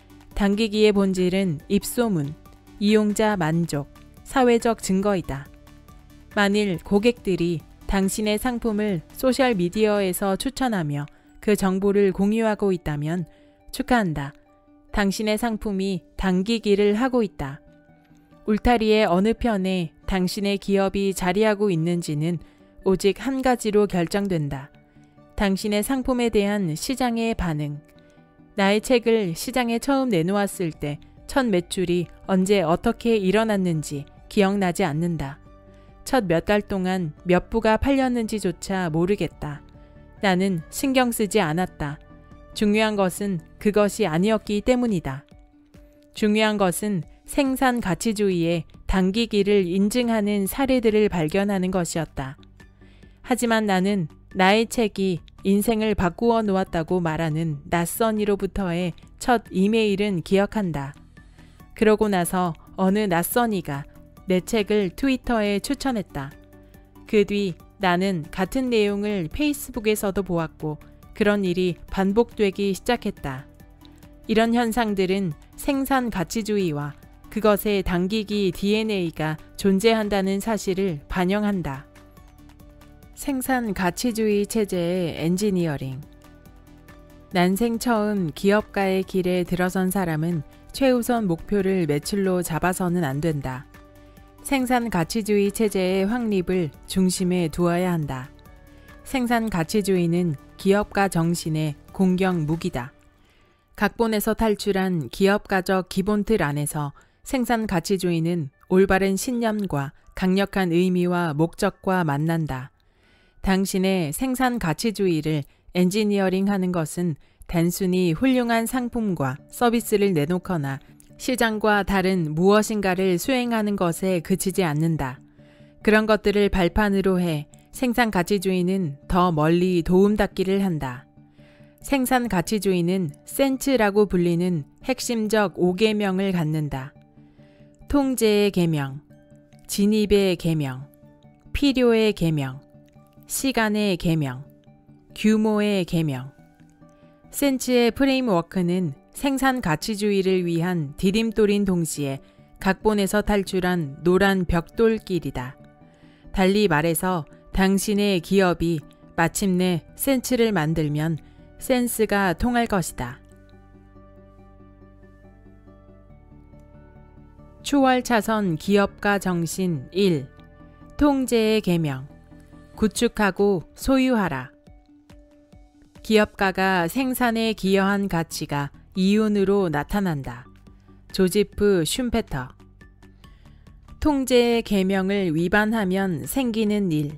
당기기의 본질은 입소문, 이용자 만족, 사회적 증거이다. 만일 고객들이 당신의 상품을 소셜미디어에서 추천하며 그 정보를 공유하고 있다면 축하한다. 당신의 상품이 당기기를 하고 있다. 울타리의 어느 편에 당신의 기업이 자리하고 있는지는 오직 한 가지로 결정된다. 당신의 상품에 대한 시장의 반응. 나의 책을 시장에 처음 내놓았을 때 첫 매출이 언제 어떻게 일어났는지 기억나지 않는다. 첫 몇 달 동안 몇 부가 팔렸는지조차 모르겠다. 나는 신경 쓰지 않았다. 중요한 것은 그것이 아니었기 때문이다. 중요한 것은 생산 가치주의의 당기기를 인증하는 사례들을 발견하는 것이었다. 하지만 나는 나의 책이 인생을 바꾸어 놓았다고 말하는 낯선이로부터의 첫 이메일은 기억한다. 그러고 나서 어느 낯선이가 내 책을 트위터에 추천했다. 그 뒤 나는 같은 내용을 페이스북에서도 보았고 그런 일이 반복되기 시작했다. 이런 현상들은 생산 가치주의와 그것의 당기기 DNA가 존재한다는 사실을 반영한다. 생산 가치주의 체제의 엔지니어링. 난생 처음 기업가의 길에 들어선 사람은 최우선 목표를 매출로 잡아서는 안 된다. 생산 가치주의 체제의 확립을 중심에 두어야 한다. 생산 가치주의는 기업가 정신의 공격 무기다. 각본에서 탈출한 기업가적 기본틀 안에서 생산 가치주의는 올바른 신념과 강력한 의미와 목적과 만난다. 당신의 생산 가치주의를 엔지니어링하는 것은 단순히 훌륭한 상품과 서비스를 내놓거나 시장과 다른 무엇인가를 수행하는 것에 그치지 않는다. 그런 것들을 발판으로 해 생산 가치주의는 더 멀리 도움닫기를 한다. 생산 가치주의는 센츠라고 불리는 핵심적 5계명을 갖는다. 통제의 계명, 진입의 계명, 필요의 계명, 시간의 계명, 규모의 계명. 센츠의 프레임워크는 생산 가치주의를 위한 디딤돌인 동시에 각본에서 탈출한 노란 벽돌길이다. 달리 말해서 당신의 기업이 마침내 센츠를 만들면 센스가 통할 것이다. 초월차선 기업가 정신 1. 통제의 계명. 구축하고 소유하라. 기업가가 생산에 기여한 가치가 이윤으로 나타난다. 조지프 슌페터. 통제의 계명을 위반하면 생기는 일.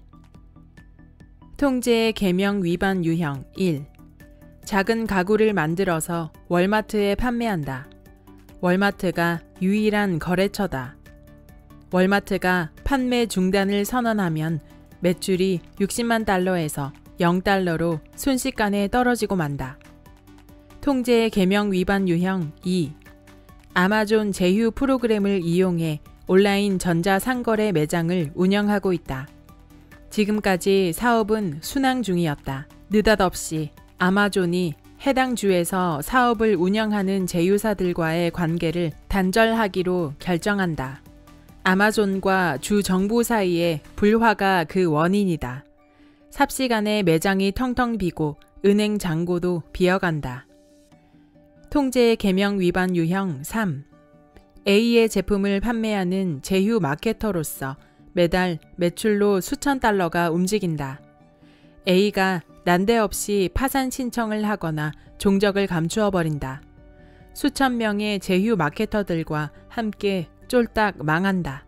통제의 계명 위반 유형 1. 작은 가구를 만들어서 월마트에 판매한다. 월마트가 유일한 거래처다. 월마트가 판매 중단을 선언하면 매출이 60만 달러에서 0달러로 순식간에 떨어지고 만다. 통제의 계명 위반 유형 2. 아마존 제휴 프로그램을 이용해 온라인 전자상거래 매장을 운영하고 있다. 지금까지 사업은 순항 중이었다. 느닷없이 아마존이 해당 주에서 사업을 운영하는 제휴사들과의 관계를 단절하기로 결정한다. 아마존과 주 정부 사이의 불화가 그 원인이다. 삽시간에 매장이 텅텅 비고 은행 잔고도 비어간다. 통제 계명 위반 유형 3. A의 제품을 판매하는 제휴 마케터로서 매달 매출로 수천 달러가 움직인다. A가 난데없이 파산 신청을 하거나 종적을 감추어 버린다. 수천 명의 제휴 마케터들과 함께 쫄딱 망한다.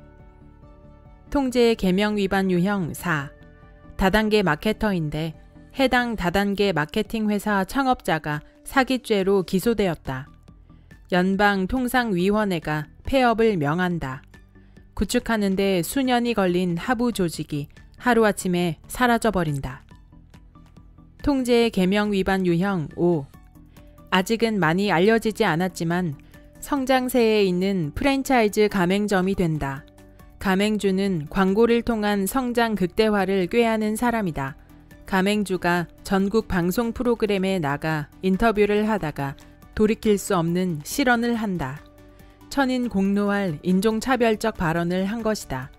통제 계명 위반 유형 4. 다단계 마케터인데 해당 다단계 마케팅 회사 창업자가 사기죄로 기소되었다. 연방통상위원회가 폐업을 명한다. 구축하는데 수년이 걸린 하부 조직이 하루아침에 사라져버린다. 통제 계명 위반 유형 5. 아직은 많이 알려지지 않았지만 성장세에 있는 프랜차이즈 가맹점이 된다. 가맹주는 광고를 통한 성장 극대화를 꾀하는 사람이다. 가맹주가 전국 방송 프로그램에 나가 인터뷰를 하다가 돌이킬 수 없는 실언을 한다. 천인공노할 인종차별적 발언을 한 것이다.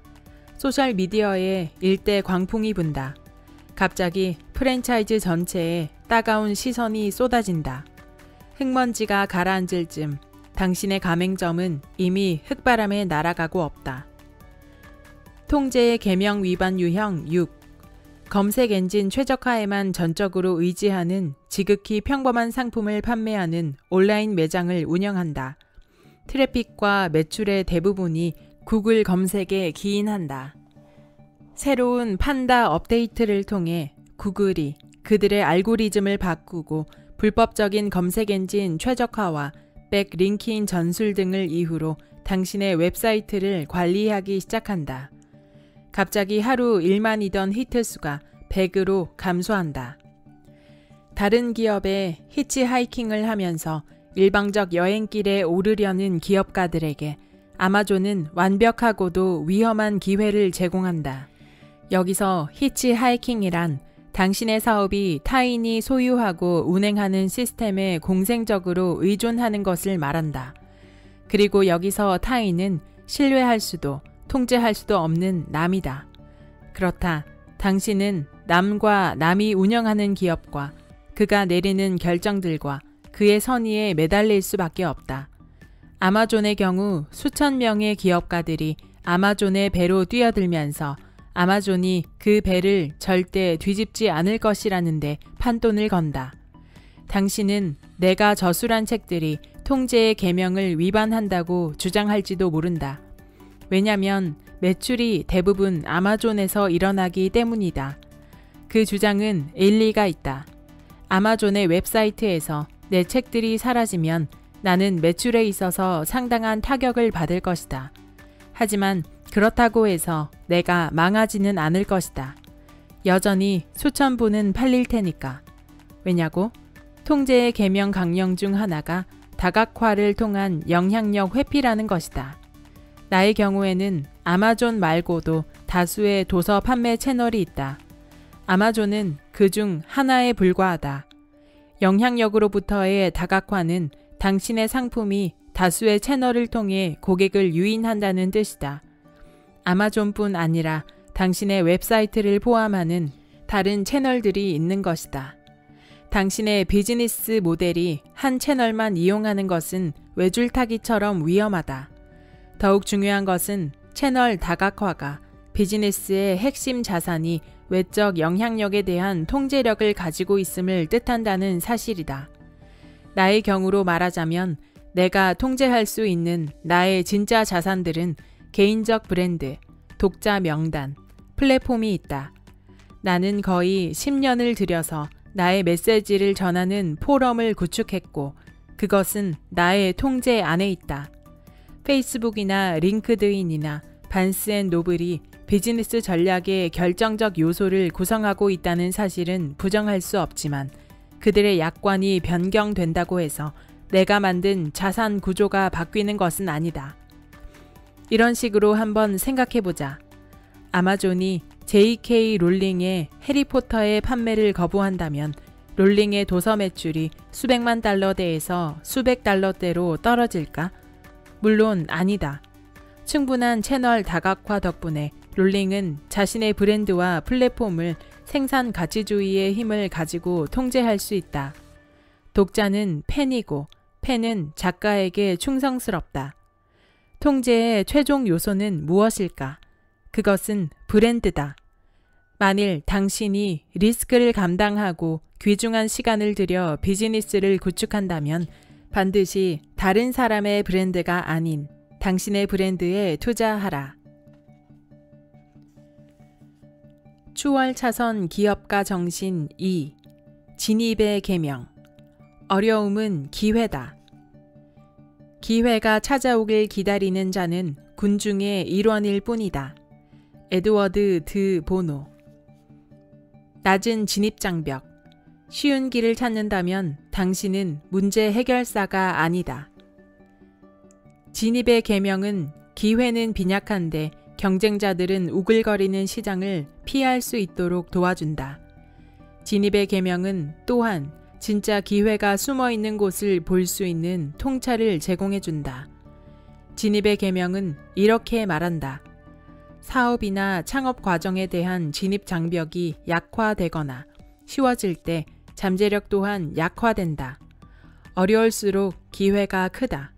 소셜미디어에 일대 광풍이 분다. 갑자기 프랜차이즈 전체에 따가운 시선이 쏟아진다. 흙먼지가 가라앉을 즈음 당신의 가맹점은 이미 흙바람에 날아가고 없다. 통제 계명 위반 유형 6. 검색 엔진 최적화에만 전적으로 의지하는 지극히 평범한 상품을 판매하는 온라인 매장을 운영한다. 트래픽과 매출의 대부분이 구글 검색에 기인한다. 새로운 판다 업데이트를 통해 구글이 그들의 알고리즘을 바꾸고 불법적인 검색 엔진 최적화와 백링킹 전술 등을 이유로 당신의 웹사이트를 관리하기 시작한다. 갑자기 하루 1만이던 히트수가 100으로 감소한다. 다른 기업에 히치하이킹을 하면서 일방적 여행길에 오르려는 기업가들에게 아마존은 완벽하고도 위험한 기회를 제공한다. 여기서 히치하이킹이란 당신의 사업이 타인이 소유하고 운행하는 시스템에 공생적으로 의존하는 것을 말한다. 그리고 여기서 타인은 신뢰할 수도 통제할 수도 없는 남이다. 그렇다. 당신은 남과 남이 운영하는 기업과 그가 내리는 결정들과 그의 선의에 매달릴 수밖에 없다. 아마존의 경우 수천 명의 기업가들이 아마존의 배로 뛰어들면서 아마존이 그 배를 절대 뒤집지 않을 것이라는데 판돈을 건다. 당신은 내가 저술한 책들이 통제의 계명을 위반한다고 주장할지도 모른다. 왜냐면 매출이 대부분 아마존에서 일어나기 때문이다. 그 주장은 일리가 있다. 아마존의 웹사이트에서 내 책들이 사라지면 나는 매출에 있어서 상당한 타격을 받을 것이다. 하지만 그렇다고 해서 내가 망하지는 않을 것이다. 여전히 수천 부는 팔릴 테니까. 왜냐고? 통제의 계명 강령 중 하나가 다각화를 통한 영향력 회피라는 것이다. 나의 경우에는 아마존 말고도 다수의 도서 판매 채널이 있다. 아마존은 그중 하나에 불과하다. 영향력으로부터의 다각화는 당신의 상품이 다수의 채널을 통해 고객을 유인한다는 뜻이다. 아마존뿐 아니라 당신의 웹사이트를 포함하는 다른 채널들이 있는 것이다. 당신의 비즈니스 모델이 한 채널만 이용하는 것은 외줄타기처럼 위험하다. 더욱 중요한 것은 채널 다각화가 비즈니스의 핵심 자산이 외적 영향력에 대한 통제력을 가지고 있음을 뜻한다는 사실이다. 나의 경우로 말하자면 내가 통제할 수 있는 나의 진짜 자산들은 개인적 브랜드, 독자 명단, 플랫폼이 있다. 나는 거의 10년을 들여서 나의 메시지를 전하는 포럼을 구축했고 그것은 나의 통제 안에 있다. 페이스북이나 링크드인이나 반스앤노블이 비즈니스 전략의 결정적 요소를 구성하고 있다는 사실은 부정할 수 없지만 그들의 약관이 변경된다고 해서 내가 만든 자산 구조가 바뀌는 것은 아니다. 이런 식으로 한번 생각해보자. 아마존이 J.K. 롤링의 해리포터의 판매를 거부한다면 롤링의 도서 매출이 수백만 달러대에서 수백 달러대로 떨어질까? 물론 아니다. 충분한 채널 다각화 덕분에 롤링은 자신의 브랜드와 플랫폼을 생산 가치주의의 힘을 가지고 통제할 수 있다. 독자는 팬이고 팬은 작가에게 충성스럽다. 통제의 최종 요소는 무엇일까? 그것은 브랜드다. 만일 당신이 리스크를 감당하고 귀중한 시간을 들여 비즈니스를 구축한다면 반드시 다른 사람의 브랜드가 아닌 당신의 브랜드에 투자하라. 추월차선 기업가 정신 2. 진입의 계명. 어려움은 기회다. 기회가 찾아오길 기다리는 자는 군중의 일원일 뿐이다. 에드워드 드 보노. 낮은 진입장벽. 쉬운 길을 찾는다면 당신은 문제 해결사가 아니다. 진입의 계명은 기회는 빈약한데 경쟁자들은 우글거리는 시장을 피할 수 있도록 도와준다. 진입의 계명은 또한 진짜 기회가 숨어 있는 곳을 볼 수 있는 통찰을 제공해준다. 진입의 계명은 이렇게 말한다. 사업이나 창업 과정에 대한 진입 장벽이 약화되거나 쉬워질 때 잠재력 또한 약화된다. 어려울수록 기회가 크다.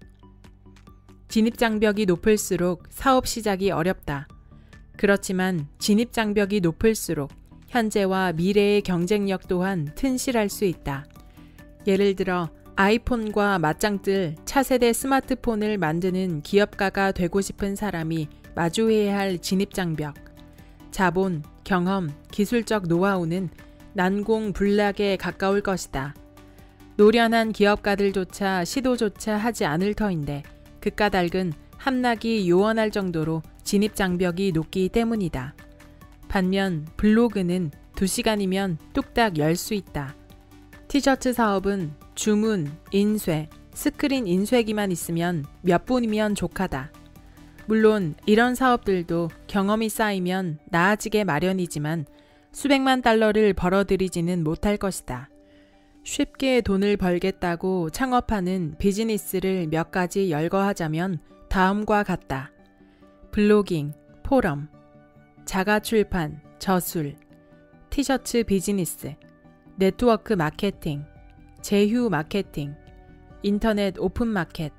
진입 장벽이 높을수록 사업 시작이 어렵다. 그렇지만 진입 장벽이 높을수록 현재와 미래의 경쟁력 또한 튼실할 수 있다. 예를 들어 아이폰과 맞짱뜰 차세대 스마트폰을 만드는 기업가가 되고 싶은 사람이 마주해야 할 진입 장벽, 자본, 경험, 기술적 노하우는 난공불락에 가까울 것이다. 노련한 기업가들조차 시도조차 하지 않을 터인데 그 까닭은 함락이 요원할 정도로 진입 장벽이 높기 때문이다. 반면 블로그는 2시간이면 뚝딱 열 수 있다. 티셔츠 사업은 주문, 인쇄, 스크린 인쇄기만 있으면 몇 분이면 족하다. 물론 이런 사업들도 경험이 쌓이면 나아지게 마련이지만 수백만 달러를 벌어들이지는 못할 것이다. 쉽게 돈을 벌겠다고 창업하는 비즈니스를 몇 가지 열거하자면 다음과 같다. 블로깅, 포럼, 자가출판, 저술, 티셔츠 비즈니스, 네트워크 마케팅, 제휴 마케팅, 인터넷 오픈마켓.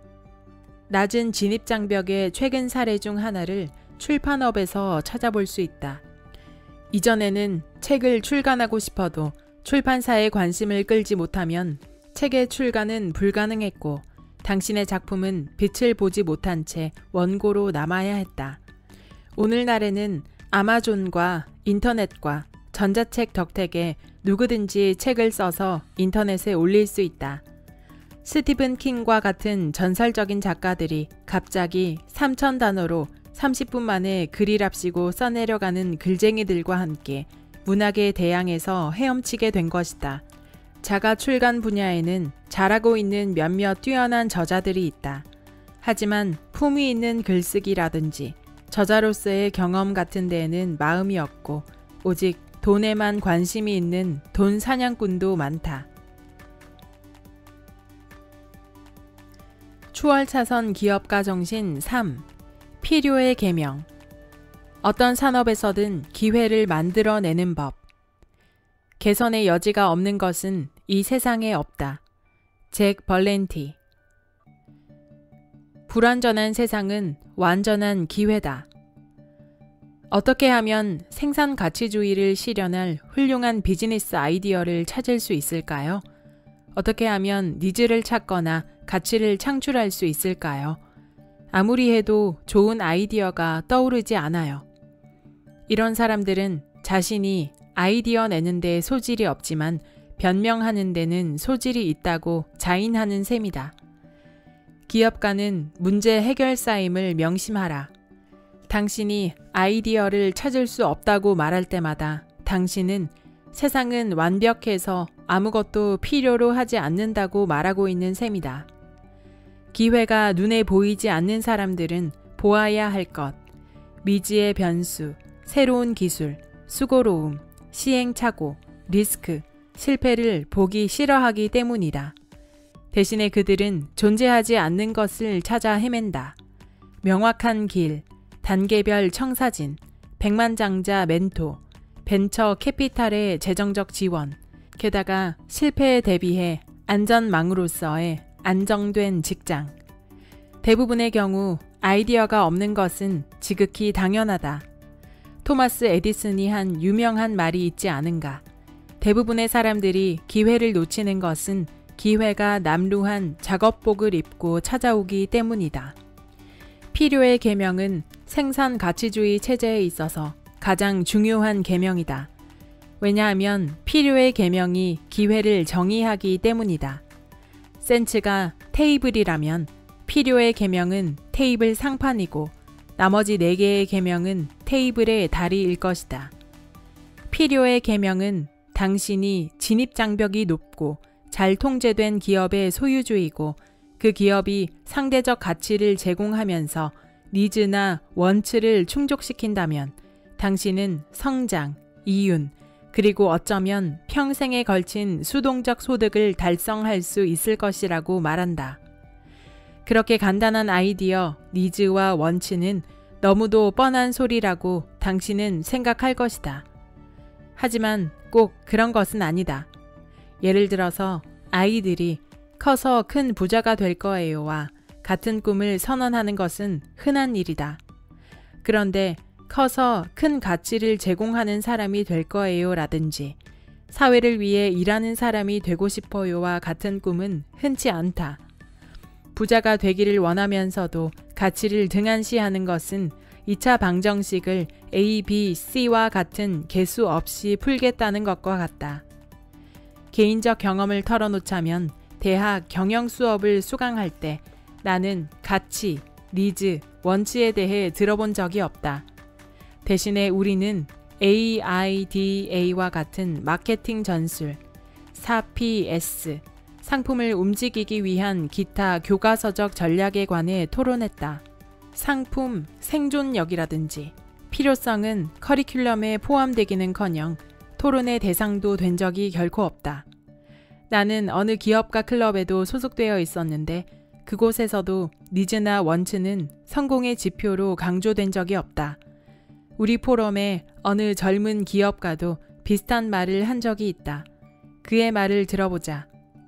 낮은 진입장벽의 최근 사례 중 하나를 출판업에서 찾아볼 수 있다. 이전에는 책을 출간하고 싶어도 출판사의 관심을 끌지 못하면 책의 출간은 불가능했고 당신의 작품은 빛을 보지 못한 채 원고로 남아야 했다. 오늘날에는 아마존과 인터넷과 전자책 덕택에 누구든지 책을 써서 인터넷에 올릴 수 있다. 스티븐 킹과 같은 전설적인 작가들이 갑자기 3,000단어로 30분 만에 글이랍시고 써내려가는 글쟁이들과 함께 문학의 대양에서 헤엄치게 된 것이다. 자가 출간 분야에는 잘하고 있는 몇몇 뛰어난 저자들이 있다. 하지만 품위 있는 글쓰기라든지 저자로서의 경험 같은 데에는 마음이 없고 오직 돈에만 관심이 있는 돈 사냥꾼도 많다. 추월차선 기업가 정신 3. 필요의 계명. 어떤 산업에서든 기회를 만들어내는 법. 개선의 여지가 없는 것은 이 세상에 없다. 잭 벌렌티. 불완전한 세상은 완전한 기회다. 어떻게 하면 생산 가치주의를 실현할 훌륭한 비즈니스 아이디어를 찾을 수 있을까요? 어떻게 하면 니즈를 찾거나 가치를 창출할 수 있을까요? 아무리 해도 좋은 아이디어가 떠오르지 않아요. 이런 사람들은 자신이 아이디어 내는데 소질이 없지만 변명하는 데는 소질이 있다고 자인하는 셈이다. 기업가는 문제 해결사임을 명심하라. 당신이 아이디어를 찾을 수 없다고 말할 때마다 당신은 세상은 완벽해서 아무것도 필요로 하지 않는다고 말하고 있는 셈이다. 기회가 눈에 보이지 않는 사람들은 보아야 할 것, 미지의 변수, 새로운 기술, 수고로움, 시행착오, 리스크, 실패를 보기 싫어하기 때문이다. 대신에 그들은 존재하지 않는 것을 찾아 헤맨다. 명확한 길, 단계별 청사진, 백만장자 멘토, 벤처 캐피탈의 재정적 지원, 게다가 실패에 대비해 안전망으로서의 안정된 직장. 대부분의 경우 아이디어가 없는 것은 지극히 당연하다. 토마스 에디슨이 한 유명한 말이 있지 않은가. 대부분의 사람들이 기회를 놓치는 것은 기회가 남루한 작업복을 입고 찾아오기 때문이다. 필요의 계명은 생산 가치주의 체제에 있어서 가장 중요한 계명이다. 왜냐하면 필요의 계명이 기회를 정의하기 때문이다. 센츠가 테이블이라면 필요의 계명은 테이블 상판이고 나머지 4개의 계명은 테이블의 다리일 것이다. 필요의 계명은 당신이 진입장벽이 높고 잘 통제된 기업의 소유주이고 그 기업이 상대적 가치를 제공하면서 니즈나 원츠를 충족시킨다면 당신은 성장, 이윤, 그리고 어쩌면 평생에 걸친 수동적 소득을 달성할 수 있을 것이라고 말한다. 그렇게 간단한 아이디어, 니즈와 원치는 너무도 뻔한 소리라고 당신은 생각할 것이다. 하지만 꼭 그런 것은 아니다. 예를 들어서 아이들이 커서 큰 부자가 될 거예요와 같은 꿈을 선언하는 것은 흔한 일이다. 그런데 커서 큰 가치를 제공하는 사람이 될 거예요 라든지 사회를 위해 일하는 사람이 되고 싶어요와 같은 꿈은 흔치 않다. 부자가 되기를 원하면서도 가치를 등한시하는 것은 2차 방정식을 A, B, C와 같은 개수 없이 풀겠다는 것과 같다. 개인적 경험을 털어놓자면 대학 경영 수업을 수강할 때 나는 가치, 니즈, 원치에 대해 들어본 적이 없다. 대신에 우리는 AIDA와 같은 마케팅 전술, 4PS, 상품을 움직이기 위한 기타 교과서적 전략에 관해 토론했다. 상품 생존력이라든지 필요성은 커리큘럼에 포함되기는커녕 토론의 대상도 된 적이 결코 없다. 나는 어느 기업가 클럽에도 소속되어 있었는데 그곳에서도 니즈나 원츠는 성공의 지표로 강조된 적이 없다. 우리 포럼에 어느 젊은 기업가도 비슷한 말을 한 적이 있다. 그의 말을 들어보자.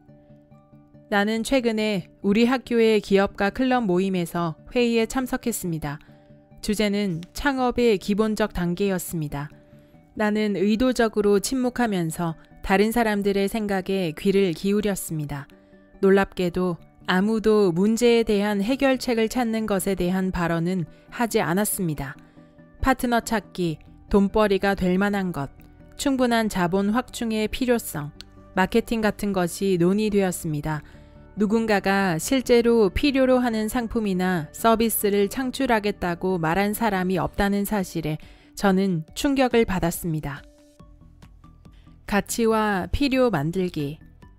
나는 최근에 우리 학교의 기업가 클럽 모임에서 회의에 참석했습니다. 주제는 창업의 기본적 단계였습니다. 나는 의도적으로 침묵하면서 다른 사람들의 생각에 귀를 기울였습니다. 놀랍게도 아무도 문제에 대한 해결책을 찾는 것에 대한 발언은 하지 않았습니다. 파트너 찾기, 돈벌이가 될 만한 것, 충분한 자본 확충의 필요성, 마케팅 같은 것이 논의되었습니다. 누군가가 실제로 필요로 하는 상품이나 서비스를 창출하겠다고 말한 사람이 없다는 사실에 저는 충격을 받았습니다. 가치와 필요 만들기.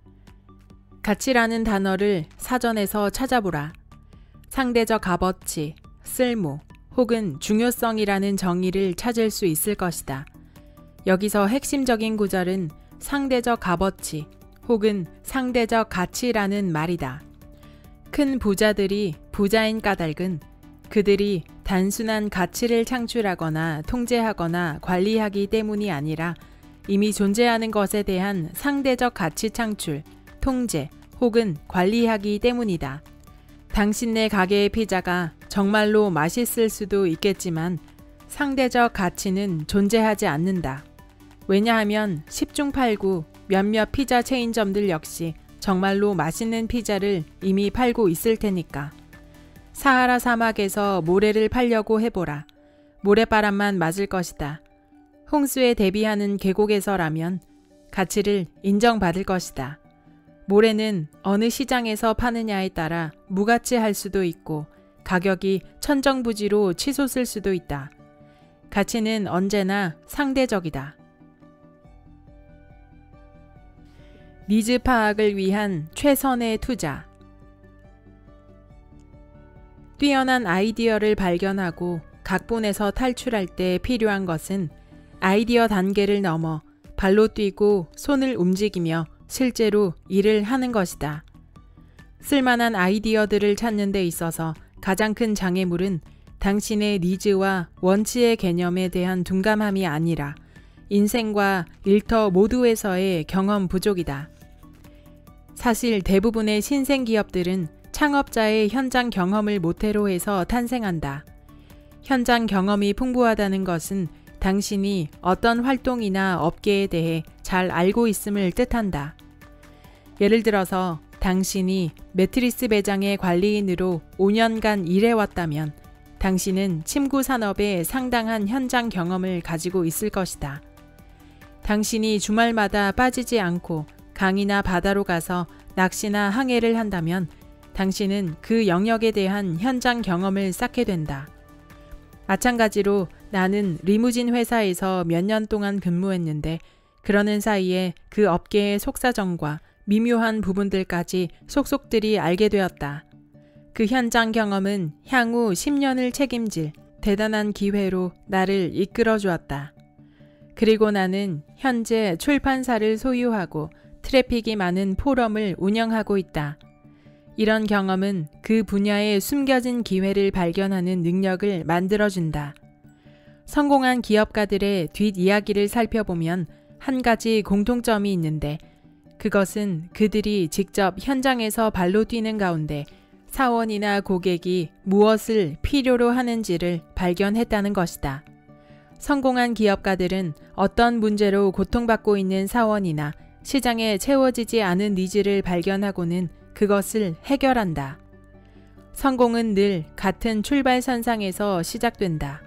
가치라는 단어를 사전에서 찾아보라. 상대적 값어치, 쓸모, 혹은 중요성이라는 정의를 찾을 수 있을 것이다. 여기서 핵심적인 구절은 상대적 값어치 혹은 상대적 가치라는 말이다. 큰 부자들이 부자인 까닭은 그들이 단순한 가치를 창출하거나 통제하거나 관리하기 때문이 아니라 이미 존재하는 것에 대한 상대적 가치 창출, 통제 혹은 관리하기 때문이다. 당신네 가게의 피자가 정말로 맛있을 수도 있겠지만 상대적 가치는 존재하지 않는다. 왜냐하면 10중 8구 몇몇 피자 체인점들 역시 정말로 맛있는 피자를 이미 팔고 있을 테니까. 사하라 사막에서 모래를 팔려고 해보라. 모래바람만 맞을 것이다. 홍수에 대비하는 계곡에서라면 가치를 인정받을 것이다. 모래는 어느 시장에서 파느냐에 따라 무가치할 수도 있고 가격이 천정부지로 치솟을 수도 있다. 가치는 언제나 상대적이다. 니즈 파악을 위한 최선의 투자. 뛰어난 아이디어를 발견하고 각본에서 탈출할 때 필요한 것은 아이디어 단계를 넘어 발로 뛰고 손을 움직이며 실제로 일을 하는 것이다. 쓸만한 아이디어들을 찾는 데 있어서 가장 큰 장애물은 당신의 니즈와 원치의 개념에 대한 둔감함이 아니라 인생과 일터 모두에서의 경험 부족이다. 사실 대부분의 신생 기업들은 창업자의 현장 경험을 모태로 해서 탄생한다. 현장 경험이 풍부하다는 것은 당신이 어떤 활동이나 업계에 대해 잘 알고 있음을 뜻한다. 예를 들어서 당신이 매트리스 매장의 관리인으로 5년간 일해왔다면 당신은 침구 산업에 상당한 현장 경험을 가지고 있을 것이다. 당신이 주말마다 빠지지 않고 강이나 바다로 가서 낚시나 항해를 한다면 당신은 그 영역에 대한 현장 경험을 쌓게 된다. 마찬가지로 나는 리무진 회사에서 몇 년 동안 근무했는데 그러는 사이에 그 업계의 속사정과 미묘한 부분들까지 속속들이 알게 되었다. 그 현장 경험은 향후 10년을 책임질 대단한 기회로 나를 이끌어 주었다. 그리고 나는 현재 출판사를 소유하고 트래픽이 많은 포럼을 운영하고 있다. 이런 경험은 그 분야에 숨겨진 기회를 발견하는 능력을 만들어준다. 성공한 기업가들의 뒷이야기를 살펴보면 한 가지 공통점이 있는데 그것은 그들이 직접 현장에서 발로 뛰는 가운데 사원이나 고객이 무엇을 필요로 하는지를 발견했다는 것이다. 성공한 기업가들은 어떤 문제로 고통받고 있는 사원이나 시장에 채워지지 않은 니즈를 발견하고는 그것을 해결한다. 성공은 늘 같은 출발선상에서 시작된다.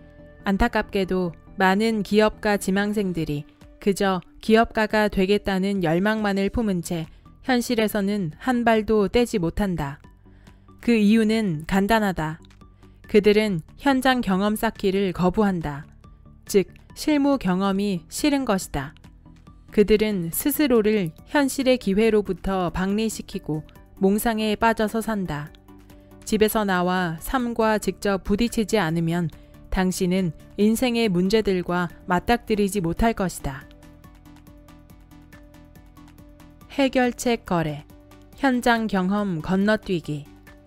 안타깝게도 많은 기업가 지망생들이 그저 기업가가 되겠다는 열망만을 품은 채 현실에서는 한 발도 떼지 못한다. 그 이유는 간단하다. 그들은 현장 경험 쌓기를 거부한다. 즉, 실무 경험이 싫은 것이다. 그들은 스스로를 현실의 기회로부터 박리시키고 몽상에 빠져서 산다. 집에서 나와 삶과 직접 부딪히지 않으면 당신은 인생의 문제들과 맞닥뜨리지 못할 것이다. 해결책 거래, 현장 경험 건너뛰기.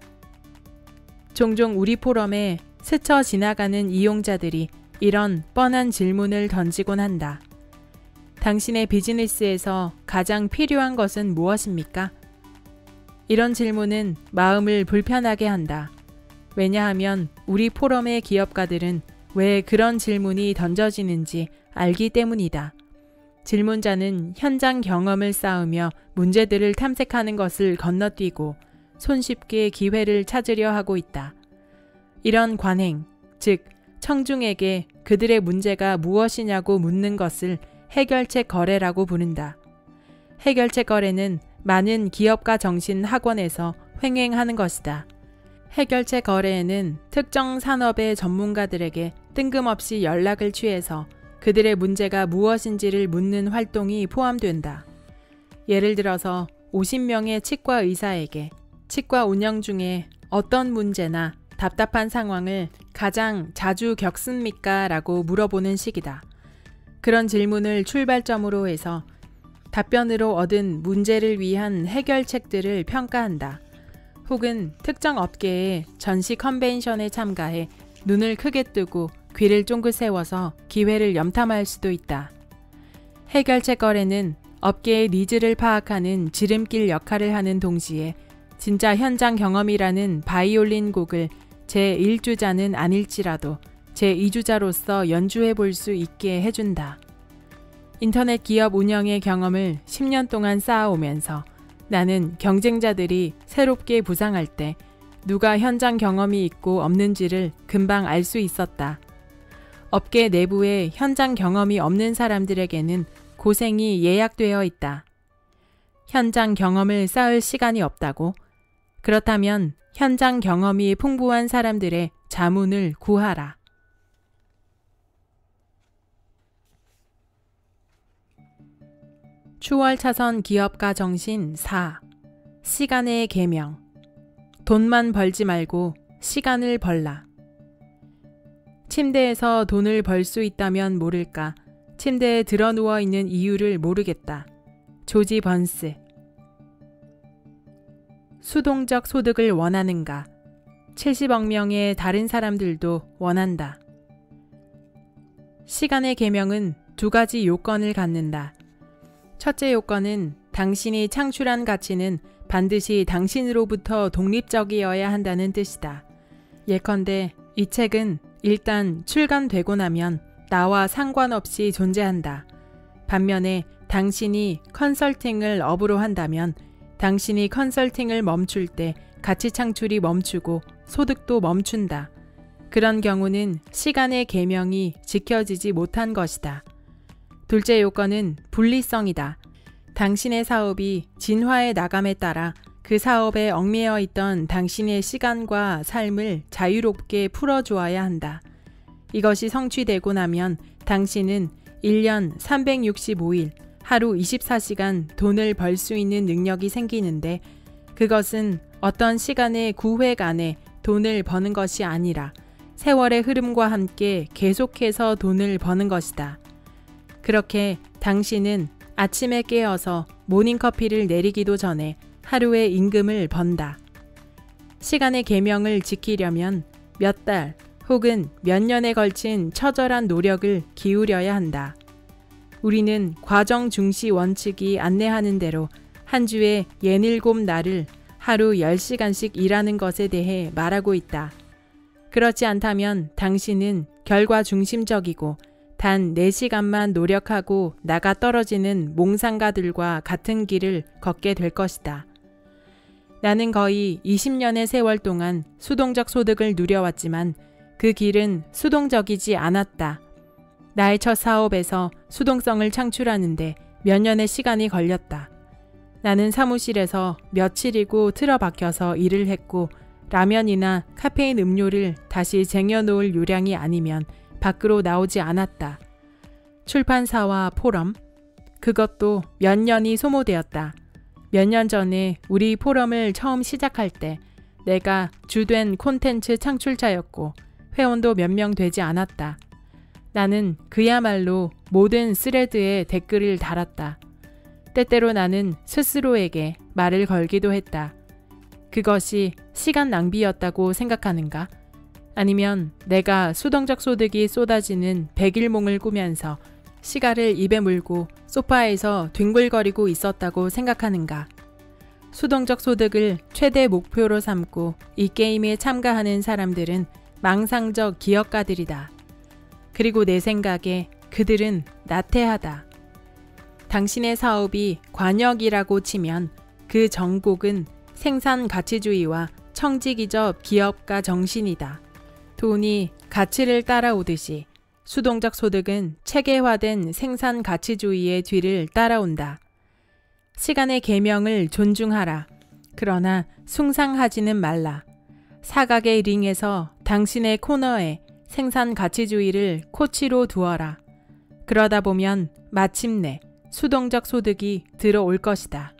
종종 우리 포럼에 스쳐 지나가는 이용자들이 이런 뻔한 질문을 던지곤 한다. 당신의 비즈니스에서 가장 필요한 것은 무엇입니까? 이런 질문은 마음을 불편하게 한다. 왜냐하면 우리 포럼의 기업가들은 왜 그런 질문이 던져지는지 알기 때문이다. 질문자는 현장 경험을 쌓으며 문제들을 탐색하는 것을 건너뛰고 손쉽게 기회를 찾으려 하고 있다. 이런 관행, 즉 청중에게 그들의 문제가 무엇이냐고 묻는 것을 해결책 거래라고 부른다. 해결책 거래는 많은 기업가 정신 학원에서 횡행하는 것이다. 해결책 거래에는 특정 산업의 전문가들에게 뜬금없이 연락을 취해서 그들의 문제가 무엇인지를 묻는 활동이 포함된다. 예를 들어서 50명의 치과 의사에게 치과 운영 중에 어떤 문제나 답답한 상황을 가장 자주 겪습니까? 라고 물어보는 식이다. 그런 질문을 출발점으로 해서 답변으로 얻은 문제를 위한 해결책들을 평가한다. 혹은 특정 업계의 전시 컨벤션에 참가해 눈을 크게 뜨고 귀를 쫑긋 세워서 기회를 염탐할 수도 있다. 해결책 거래는 업계의 니즈를 파악하는 지름길 역할을 하는 동시에 진짜 현장 경험이라는 바이올린 곡을 제1주자는 아닐지라도 제2주자로서 연주해 볼 수 있게 해준다. 인터넷 기업 운영의 경험을 10년 동안 쌓아오면서 나는 경쟁자들이 새롭게 부상할 때 누가 현장 경험이 있고 없는지를 금방 알 수 있었다. 업계 내부에 현장 경험이 없는 사람들에게는 고생이 예약되어 있다. 현장 경험을 쌓을 시간이 없다고? 그렇다면 현장 경험이 풍부한 사람들의 자문을 구하라. 추월차선 기업가 정신 4. 시간의 계명. 돈만 벌지 말고 시간을 벌라. 침대에서 돈을 벌 수 있다면 모를까. 침대에 드러 누워 있는 이유를 모르겠다. 조지 번스. 수동적 소득을 원하는가? 70억 명의 다른 사람들도 원한다. 시간의 계명은 두 가지 요건을 갖는다. 첫째 요건은 당신이 창출한 가치는 반드시 당신으로부터 독립적이어야 한다는 뜻이다. 예컨대 이 책은 일단 출간되고 나면 나와 상관없이 존재한다. 반면에 당신이 컨설팅을 업으로 한다면 당신이 컨설팅을 멈출 때 가치 창출이 멈추고 소득도 멈춘다. 그런 경우는 시간의 계명이 지켜지지 못한 것이다. 둘째 요건은 분리성이다. 당신의 사업이 진화해 나감에 따라 그 사업에 얽매여 있던 당신의 시간과 삶을 자유롭게 풀어주어야 한다. 이것이 성취되고 나면 당신은 1년 365일 하루 24시간 돈을 벌 수 있는 능력이 생기는데 그것은 어떤 시간의 구획 안에 돈을 버는 것이 아니라 세월의 흐름과 함께 계속해서 돈을 버는 것이다. 그렇게 당신은 아침에 깨어서 모닝커피를 내리기도 전에 하루의 임금을 번다. 시간의 계명을 지키려면 몇 달 혹은 몇 년에 걸친 처절한 노력을 기울여야 한다. 우리는 과정 중시 원칙이 안내하는 대로 한 주에 67날을 하루 10시간씩 일하는 것에 대해 말하고 있다. 그렇지 않다면 당신은 결과 중심적이고 단 4시간만 노력하고 나가 떨어지는 몽상가들과 같은 길을 걷게 될 것이다. 나는 거의 20년의 세월 동안 수동적 소득을 누려왔지만 그 길은 수동적이지 않았다. 나의 첫 사업에서 수동성을 창출하는데 몇 년의 시간이 걸렸다. 나는 사무실에서 며칠이고 틀어박혀서 일을 했고 라면이나 카페인 음료를 다시 쟁여놓을 요량이 아니면 밖으로 나오지 않았다. 출판사와 포럼, 그것도 몇 년이 소모되었다. 몇 년 전에 우리 포럼을 처음 시작할 때 내가 주된 콘텐츠 창출자였고 회원도 몇 명 되지 않았다. 나는 그야말로 모든 스레드에 댓글을 달았다. 때때로 나는 스스로에게 말을 걸기도 했다. 그것이 시간 낭비였다고 생각하는가? 아니면 내가 수동적 소득이 쏟아지는 백일몽을 꾸면서 시가를 입에 물고 소파에서 뒹굴거리고 있었다고 생각하는가? 수동적 소득을 최대 목표로 삼고 이 게임에 참가하는 사람들은 망상적 기업가들이다. 그리고 내 생각에 그들은 나태하다. 당신의 사업이 관역이라고 치면 그 정곡은 생산 가치주의와 청지기적 기업가 정신이다. 돈이 가치를 따라오듯이 수동적 소득은 체계화된 생산 가치주의의 뒤를 따라온다. 시간의 계명을 존중하라. 그러나 숭상하지는 말라. 사각의 링에서 당신의 코너에 생산 가치주의를 코치로 두어라. 그러다 보면 마침내 수동적 소득이 들어올 것이다.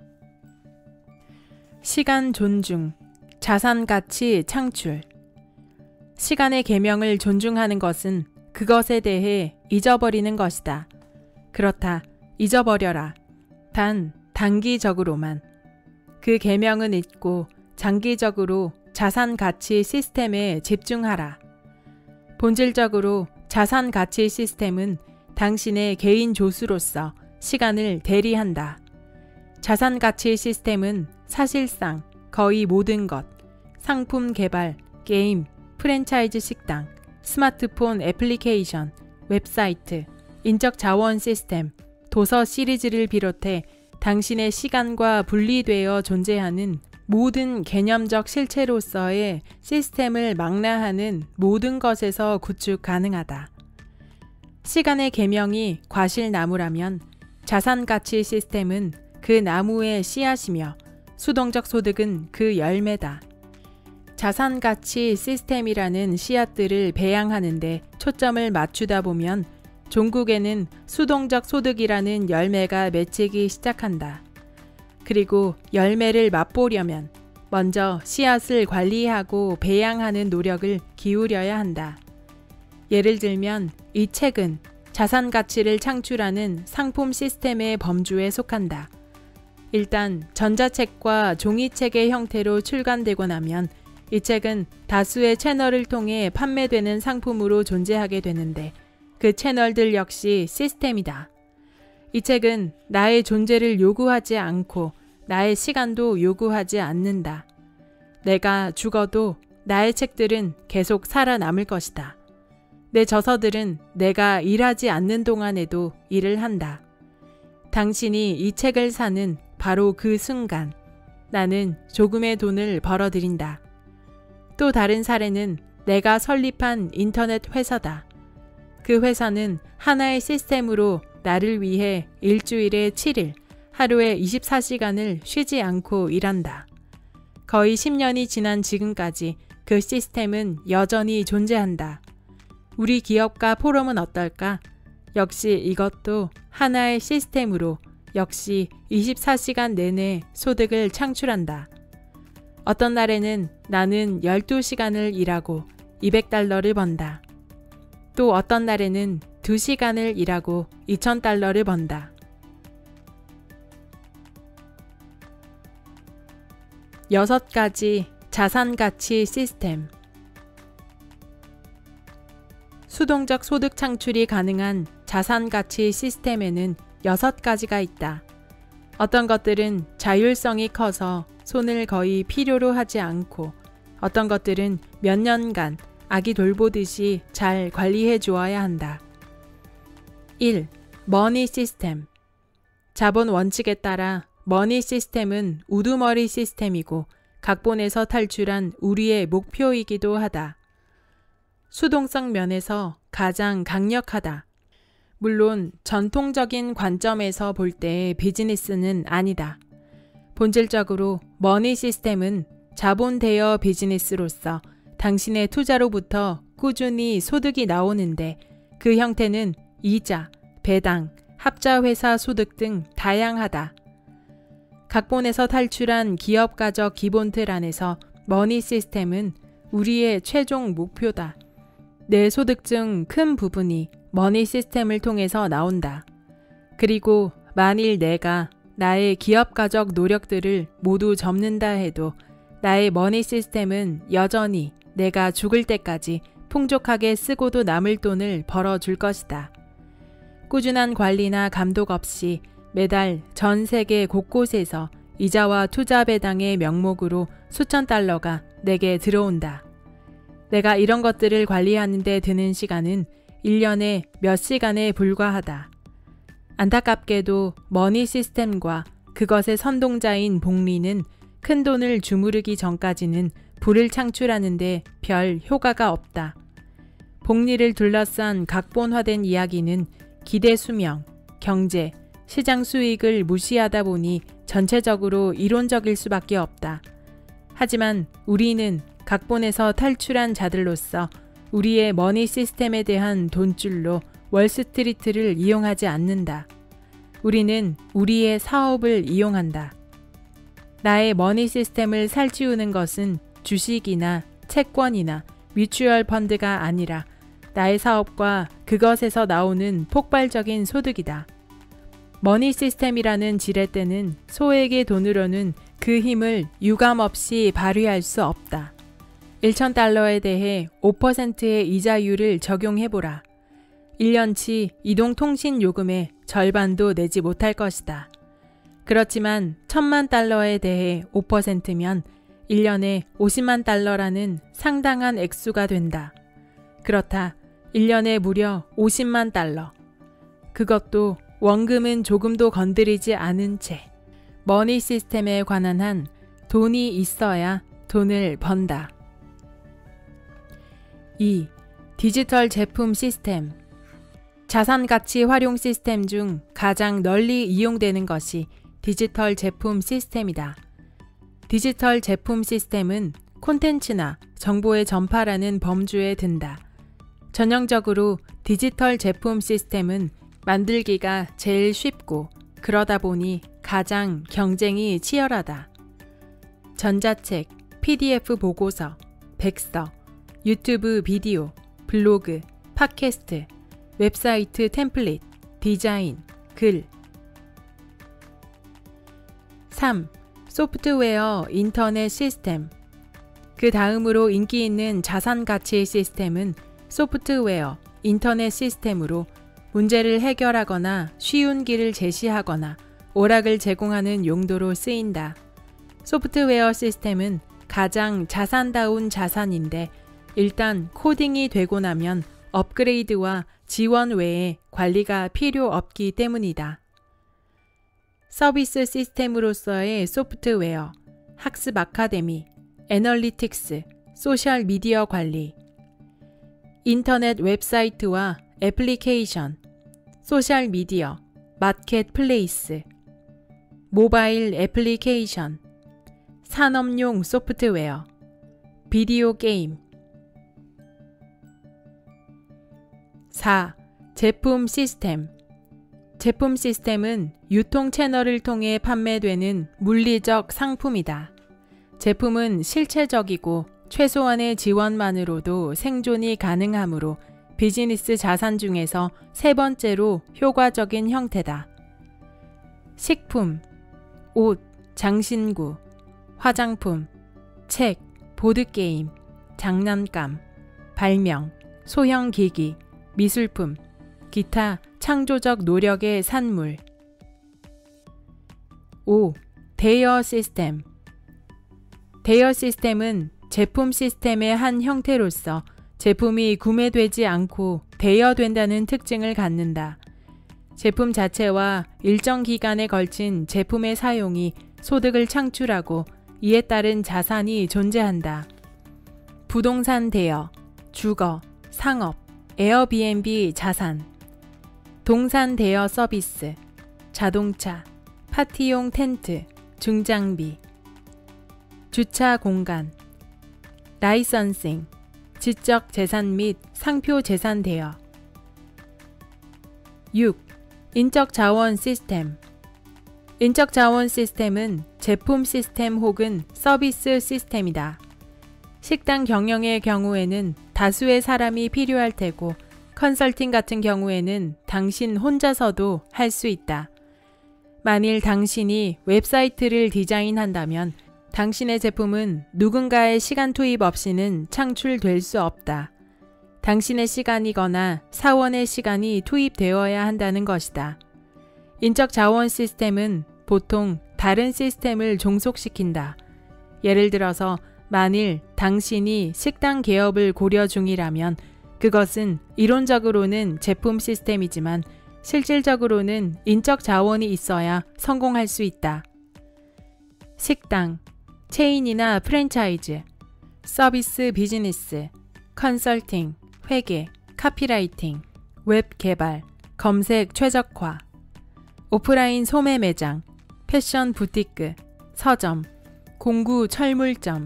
시간 존중, 자산 가치 창출. 시간의 계명을 존중하는 것은 그것에 대해 잊어버리는 것이다. 그렇다. 잊어버려라. 단 단기적으로만. 그 계명은 잊고 장기적으로 자산 가치 시스템에 집중하라. 본질적으로 자산 가치 시스템은 당신의 개인 조수로서 시간을 대리한다. 자산 가치 시스템은 사실상 거의 모든 것, 상품 개발, 게임, 프랜차이즈 식당, 스마트폰 애플리케이션, 웹사이트, 인적 자원 시스템, 도서 시리즈를 비롯해 당신의 시간과 분리되어 존재하는 모든 개념적 실체로서의 시스템을 망라하는 모든 것에서 구축 가능하다. 시간의 계명이 과실나무라면 자산가치 시스템은 그 나무의 씨앗이며 수동적 소득은 그 열매다. 자산가치 시스템이라는 씨앗들을 배양하는데 초점을 맞추다 보면 종국에는 수동적 소득이라는 열매가 맺히기 시작한다. 그리고 열매를 맛보려면 먼저 씨앗을 관리하고 배양하는 노력을 기울여야 한다. 예를 들면 이 책은 자산 가치를 창출하는 상품 시스템의 범주에 속한다. 일단 전자책과 종이책의 형태로 출간되고 나면 이 책은 다수의 채널을 통해 판매되는 상품으로 존재하게 되는데 그 채널들 역시 시스템이다. 이 책은 나의 존재를 요구하지 않고 나의 시간도 요구하지 않는다. 내가 죽어도 나의 책들은 계속 살아남을 것이다. 내 저서들은 내가 일하지 않는 동안에도 일을 한다. 당신이 이 책을 사는 바로 그 순간 나는 조금의 돈을 벌어들인다. 또 다른 사례는 내가 설립한 인터넷 회사다. 그 회사는 하나의 시스템으로 나를 위해 일주일에 7일, 하루에 24시간을 쉬지 않고 일한다. 거의 10년이 지난 지금까지 그 시스템은 여전히 존재한다. 우리 기업가 포럼은 어떨까? 역시 이것도 하나의 시스템으로 역시 24시간 내내 소득을 창출한다. 어떤 날에는 나는 12시간을 일하고 $200를 번다. 또 어떤 날에는 2시간을 일하고 $2,000를 번다. 6가지 자산가치 시스템. 수동적 소득 창출이 가능한 자산가치 시스템에는 6가지가 있다. 어떤 것들은 자율성이 커서 손을 거의 필요로 하지 않고 어떤 것들은 몇 년간 아기 돌보듯이 잘 관리해 주어야 한다. 1. 머니 시스템. 자본 원칙에 따라 머니 시스템은 우두머리 시스템이고 각본에서 탈출한 우리의 목표이기도 하다. 수동성 면에서 가장 강력하다. 물론 전통적인 관점에서 볼 때의 비즈니스는 아니다. 본질적으로 머니 시스템은 자본 대여 비즈니스로서 당신의 투자로부터 꾸준히 소득이 나오는데 그 형태는 이자, 배당, 합자회사 소득 등 다양하다. 각본에서 탈출한 기업가적 기본틀 안에서 머니 시스템은 우리의 최종 목표다. 내 소득 중 큰 부분이 머니 시스템을 통해서 나온다. 그리고 만일 내가 나의 기업가적 노력들을 모두 접는다 해도 나의 머니 시스템은 여전히 내가 죽을 때까지 풍족하게 쓰고도 남을 돈을 벌어줄 것이다. 꾸준한 관리나 감독 없이 매달 전 세계 곳곳에서 이자와 투자 배당의 명목으로 수천 달러가 내게 들어온다. 내가 이런 것들을 관리하는 데 드는 시간은 1년에 몇 시간에 불과하다. 안타깝게도 머니 시스템과 그것의 선동자인 복리는 큰 돈을 주무르기 전까지는 부를 창출하는 데 별 효과가 없다. 복리를 둘러싼 각본화된 이야기는 기대 수명, 경제, 시장 수익을 무시하다 보니 전체적으로 이론적일 수밖에 없다. 하지만 우리는 각본에서 탈출한 자들로서 우리의 머니 시스템에 대한 돈줄로 월스트리트를 이용하지 않는다. 우리는 우리의 사업을 이용한다. 나의 머니 시스템을 살찌우는 것은 주식이나 채권이나 뮤추얼 펀드가 아니라 나의 사업과 그것에서 나오는 폭발적인 소득이다. 머니 시스템이라는 지렛대는 소액의 돈으로는 그 힘을 유감없이 발휘할 수 없다. $1,000에 대해 5%의 이자율을 적용해보라. 1년치 이동통신 요금의 절반도 내지 못할 것이다. 그렇지만 $10,000에 대해 5%면 1년에 $500,000라는 상당한 액수가 된다. 그렇다. 1년에 무려 $500,000. 그것도 원금은 조금도 건드리지 않은 채 머니 시스템에 관한 한 돈이 있어야 돈을 번다. 2. 디지털 제품 시스템. 자산가치 활용 시스템 중 가장 널리 이용되는 것이 디지털 제품 시스템이다. 디지털 제품 시스템은 콘텐츠나 정보의 전파라는 범주에 든다. 전형적으로 디지털 제품 시스템은 만들기가 제일 쉽고 그러다 보니 가장 경쟁이 치열하다. 전자책, PDF 보고서, 백서, 유튜브 비디오, 블로그, 팟캐스트, 웹사이트 템플릿, 디자인, 글. 3. 소프트웨어, 인터넷 시스템. 그 다음으로 인기 있는 자산 가치 시스템은 소프트웨어, 인터넷 시스템으로 문제를 해결하거나 쉬운 길을 제시하거나 오락을 제공하는 용도로 쓰인다. 소프트웨어 시스템은 가장 자산다운 자산인데 일단 코딩이 되고 나면 업그레이드와 지원 외에 관리가 필요 없기 때문이다. 서비스 시스템으로서의 소프트웨어, 학습 아카데미, 애널리틱스, 소셜 미디어 관리, 인터넷 웹사이트와 애플리케이션, 소셜 미디어, 마켓플레이스, 모바일 애플리케이션, 산업용 소프트웨어, 비디오 게임. 4. 제품 시스템. 제품 시스템은 유통 채널을 통해 판매되는 물리적 상품이다. 제품은 실체적이고 최소한의 지원만으로도 생존이 가능하므로 비즈니스 자산 중에서 세 번째로 효과적인 형태다. 식품, 옷, 장신구, 화장품, 책, 보드게임, 장난감, 발명, 소형기기, 미술품, 기타 창조적 노력의 산물. 5. 대여 시스템. 대여 시스템은 제품 시스템의 한 형태로서 제품이 구매되지 않고 대여된다는 특징을 갖는다. 제품 자체와 일정 기간에 걸친 제품의 사용이 소득을 창출하고 이에 따른 자산이 존재한다. 부동산 대여, 주거, 상업, 에어비앤비 자산, 동산 대여 서비스, 자동차, 파티용 텐트, 중장비, 주차 공간, 라이선싱, 지적 재산 및 상표 재산 대여. 6. 인적 자원 시스템. 인적 자원 시스템은 제품 시스템 혹은 서비스 시스템이다. 식당 경영의 경우에는 다수의 사람이 필요할 테고 컨설팅 같은 경우에는 당신 혼자서도 할 수 있다. 만일 당신이 웹사이트를 디자인한다면 당신의 제품은 누군가의 시간 투입 없이는 창출될 수 없다. 당신의 시간이거나 사원의 시간이 투입되어야 한다는 것이다. 인적 자원 시스템은 보통 다른 시스템을 종속시킨다. 예를 들어서 만일 당신이 식당 개업을 고려 중이라면 그것은 이론적으로는 제품 시스템이지만 실질적으로는 인적 자원이 있어야 성공할 수 있다. 식당, 체인이나 프랜차이즈, 서비스 비즈니스, 컨설팅, 회계, 카피라이팅, 웹 개발, 검색 최적화, 오프라인 소매 매장, 패션 부티크, 서점, 공구 철물점.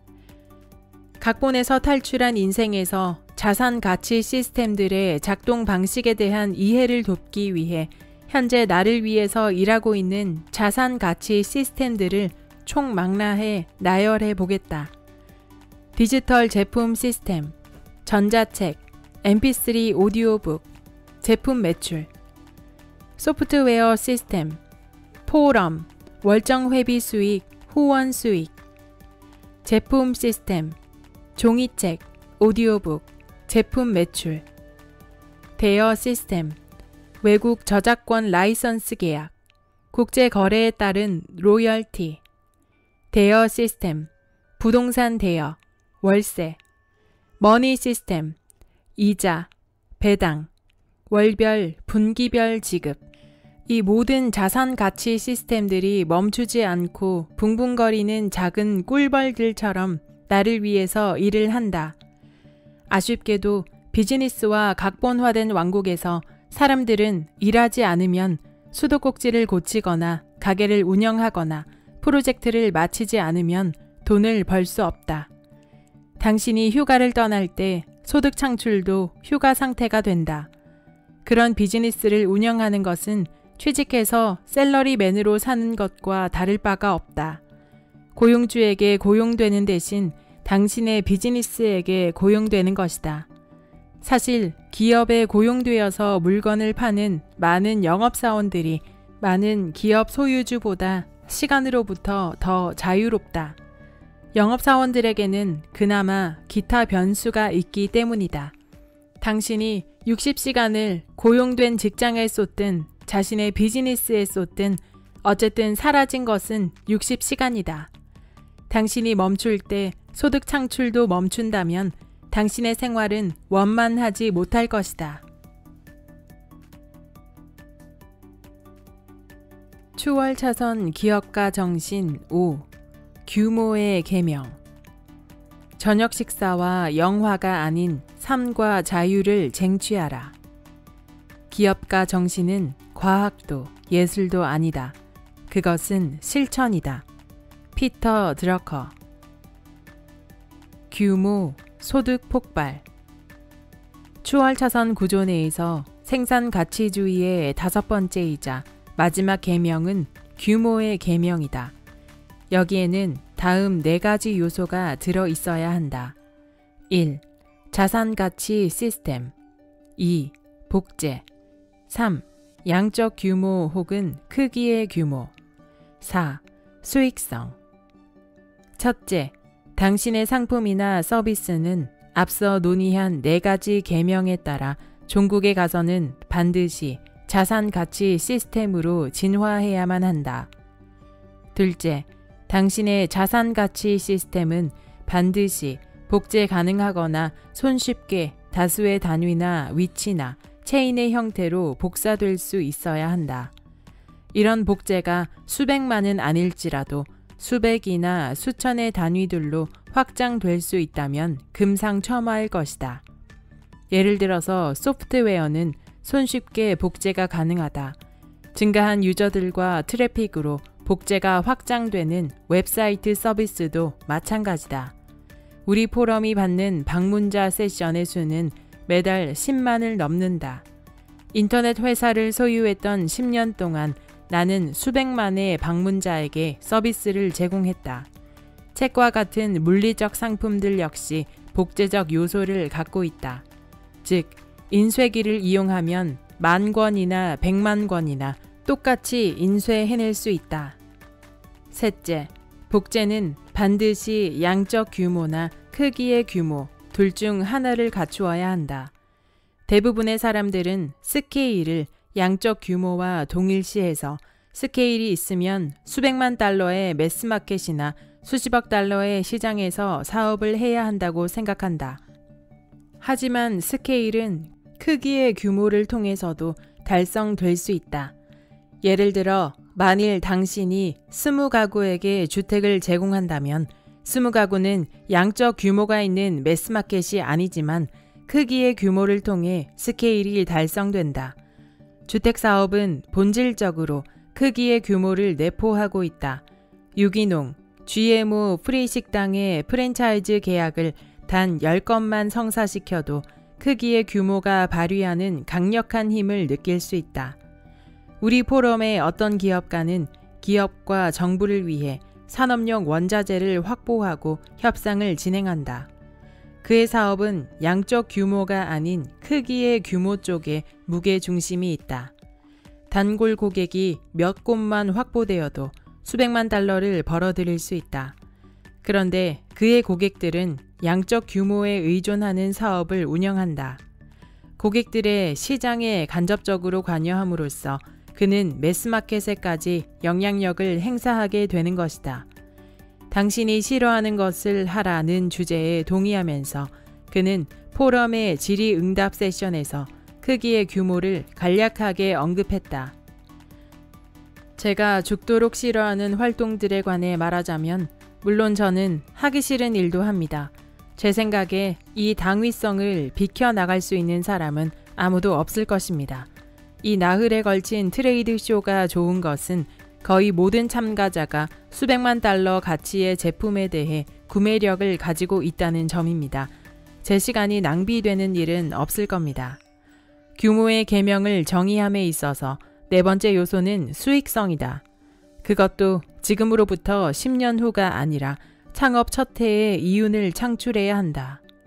각본에서 탈출한 인생에서 자산 가치 시스템들의 작동 방식에 대한 이해를 돕기 위해 현재 나를 위해서 일하고 있는 자산 가치 시스템들을 총망라해 나열해 보겠다. 디지털 제품 시스템, 전자책, mp3 오디오북, 제품 매출, 소프트웨어 시스템, 포럼, 월정 회비 수익, 후원 수익, 제품 시스템, 종이책, 오디오북, 제품 매출, 대여 시스템, 외국 저작권 라이선스 계약, 국제 거래에 따른 로열티, 대여 시스템, 부동산 대여, 월세, 머니 시스템, 이자, 배당, 월별, 분기별 지급. 이 모든 자산 가치 시스템들이 멈추지 않고 붕붕거리는 작은 꿀벌들처럼 나를 위해서 일을 한다. 아쉽게도 비즈니스와 각본화된 왕국에서 사람들은 일하지 않으면 수도꼭지를 고치거나 가게를 운영하거나 프로젝트를 마치지 않으면 돈을 벌 수 없다. 당신이 휴가를 떠날 때 소득 창출도 휴가 상태가 된다. 그런 비즈니스를 운영하는 것은 취직해서 샐러리맨으로 사는 것과 다를 바가 없다. 고용주에게 고용되는 대신 당신의 비즈니스에게 고용되는 것이다. 사실 기업에 고용되어서 물건을 파는 많은 영업사원들이 많은 기업 소유주보다 시간으로부터 더 자유롭다. 영업사원들에게는 그나마 기타 변수가 있기 때문이다. 당신이 60시간을 고용된 직장에 쏟든 자신의 비즈니스에 쏟든 어쨌든 사라진 것은 60시간이다. 당신이 멈출 때 소득 창출도 멈춘다면 당신의 생활은 원만하지 못할 것이다. 추월차선 기업가 정신 5. 규모의 계명. 저녁 식사와 영화가 아닌 삶과 자유를 쟁취하라. 기업가 정신은 과학도 예술도 아니다. 그것은 실천이다. 피터 드러커. 규모, 소득 폭발. 추월차선 구조 내에서 생산가치주의의 5번째이자 마지막 계명은 규모의 계명이다. 여기에는 다음 4가지 요소가 들어 있어야 한다. 1. 자산가치 시스템. 2. 복제. 3. 양적 규모 혹은 크기의 규모. 4. 수익성. 첫째, 당신의 상품이나 서비스는 앞서 논의한 4가지 계명에 따라 종국에 가서는 반드시 자산가치 시스템으로 진화해야만 한다. 둘째, 당신의 자산가치 시스템은 반드시 복제 가능하거나 손쉽게 다수의 단위나 위치나 체인의 형태로 복사될 수 있어야 한다. 이런 복제가 수백만은 아닐지라도 수백이나 수천의 단위들로 확장될 수 있다면 금상첨화일 것이다. 예를 들어서 소프트웨어는 손쉽게 복제가 가능하다. 증가한 유저들과 트래픽으로 복제가 확장되는 웹사이트 서비스도 마찬가지다. 우리 포럼이 받는 방문자 세션의 수는 매달 10만을 넘는다. 인터넷 회사를 소유했던 10년 동안 나는 수백만의 방문자에게 서비스를 제공했다. 책과 같은 물리적 상품들 역시 복제적 요소를 갖고 있다. 즉, 인쇄기를 이용하면 10,000권이나 1,000,000권이나 똑같이 인쇄해낼 수 있다. 셋째, 복제는 반드시 양적 규모나 크기의 규모 둘 중 하나를 갖추어야 한다. 대부분의 사람들은 스케일을 양적 규모와 동일시해서 스케일이 있으면 수백만 달러의 매스마켓이나 수십억 달러의 시장에서 사업을 해야 한다고 생각한다. 하지만 스케일은 크기의 규모를 통해서도 달성될 수 있다. 예를 들어 만일 당신이 20가구에게 주택을 제공한다면 20가구는 양적 규모가 있는 매스마켓이 아니지만 크기의 규모를 통해 스케일이 달성된다. 주택사업은 본질적으로 크기의 규모를 내포하고 있다. 유기농, GMO 프리 식당의 프랜차이즈 계약을 단 10건만 성사시켜도 크기의 규모가 발휘하는 강력한 힘을 느낄 수 있다. 우리 포럼의 어떤 기업가는 기업과 정부를 위해 산업용 원자재를 확보하고 협상을 진행한다. 그의 사업은 양적 규모가 아닌 크기의 규모 쪽에 무게 중심이 있다. 단골 고객이 몇 곳만 확보되어도 수백만 달러를 벌어들일 수 있다. 그런데 그의 고객들은 양적 규모에 의존하는 사업을 운영한다. 고객들의 시장에 간접적으로 관여함으로써 그는 매스마켓에까지 영향력을 행사하게 되는 것이다. 당신이 싫어하는 것을 하라는 주제에 동의하면서 그는 포럼의 질의응답 세션에서 크기의 규모를 간략하게 언급했다. 제가 죽도록 싫어하는 활동들에 관해 말하자면 물론 저는 하기 싫은 일도 합니다. 제 생각에 이 당위성을 비켜나갈 수 있는 사람은 아무도 없을 것입니다. 이 나흘에 걸친 트레이드 쇼가 좋은 것은 거의 모든 참가자가 수백만 달러 가치의 제품에 대해 구매력을 가지고 있다는 점입니다. 제 시간이 낭비되는 일은 없을 겁니다. 규모의 계명을 정의함에 있어서 4번째 요소는 수익성이다. 그것도 지금으로부터 10년 후가 아니라 창업 첫 해에 이윤을 창출해야 한다.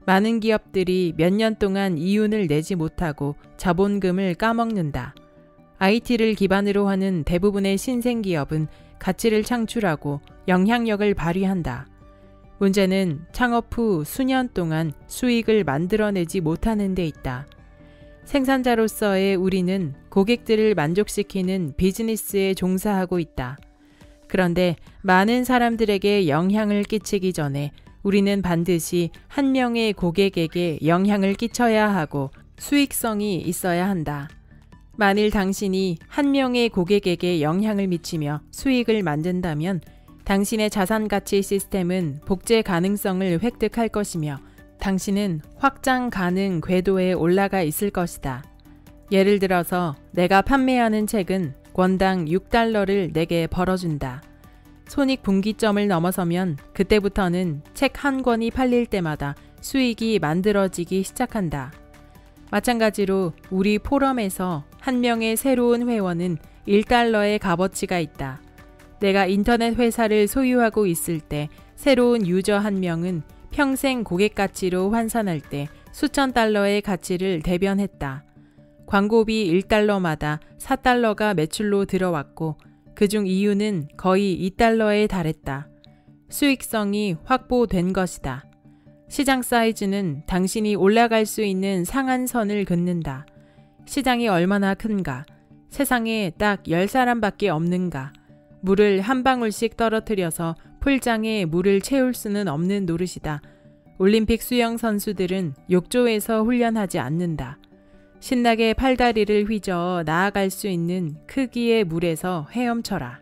많은 기업들이 몇 년 동안 이윤을 내지 못하고 자본금을 까먹는다. IT를 기반으로 하는 대부분의 신생기업은 가치를 창출하고 영향력을 발휘한다. 문제는 창업 후 수년 동안 수익을 만들어내지 못하는 데 있다. 생산자로서의 우리는 고객들을 만족시키는 비즈니스에 종사하고 있다. 그런데 많은 사람들에게 영향을 끼치기 전에 우리는 반드시 한 명의 고객에게 영향을 끼쳐야 하고 수익성이 있어야 한다. 만일 당신이 한 명의 고객에게 영향을 미치며 수익을 만든다면 당신의 자산 가치 시스템은 복제 가능성을 획득할 것이며 당신은 확장 가능 궤도에 올라가 있을 것이다. 예를 들어서 내가 판매하는 책은 권당 $6를 내게 벌어준다. 손익분기점을 넘어서면 그때부터는 책 한 권이 팔릴 때마다 수익이 만들어지기 시작한다. 마찬가지로 우리 포럼에서 한 명의 새로운 회원은 $1의 값어치가 있다. 내가 인터넷 회사를 소유하고 있을 때 새로운 유저 한 명은 평생 고객 가치로 환산할 때 수천 달러의 가치를 대변했다. 광고비 $1마다 $4가 매출로 들어왔고 그중 이유는 거의 $2에 달했다. 수익성이 확보된 것이다. 시장 사이즈는 당신이 올라갈 수 있는 상한선을 긋는다. 시장이 얼마나 큰가? 세상에 딱 10사람밖에 없는가? 물을 한 방울씩 떨어뜨려서 풀장에 물을 채울 수는 없는 노릇이다. 올림픽 수영 선수들은 욕조에서 훈련하지 않는다. 신나게 팔다리를 휘저어 나아갈 수 있는 크기의 물에서 헤엄쳐라.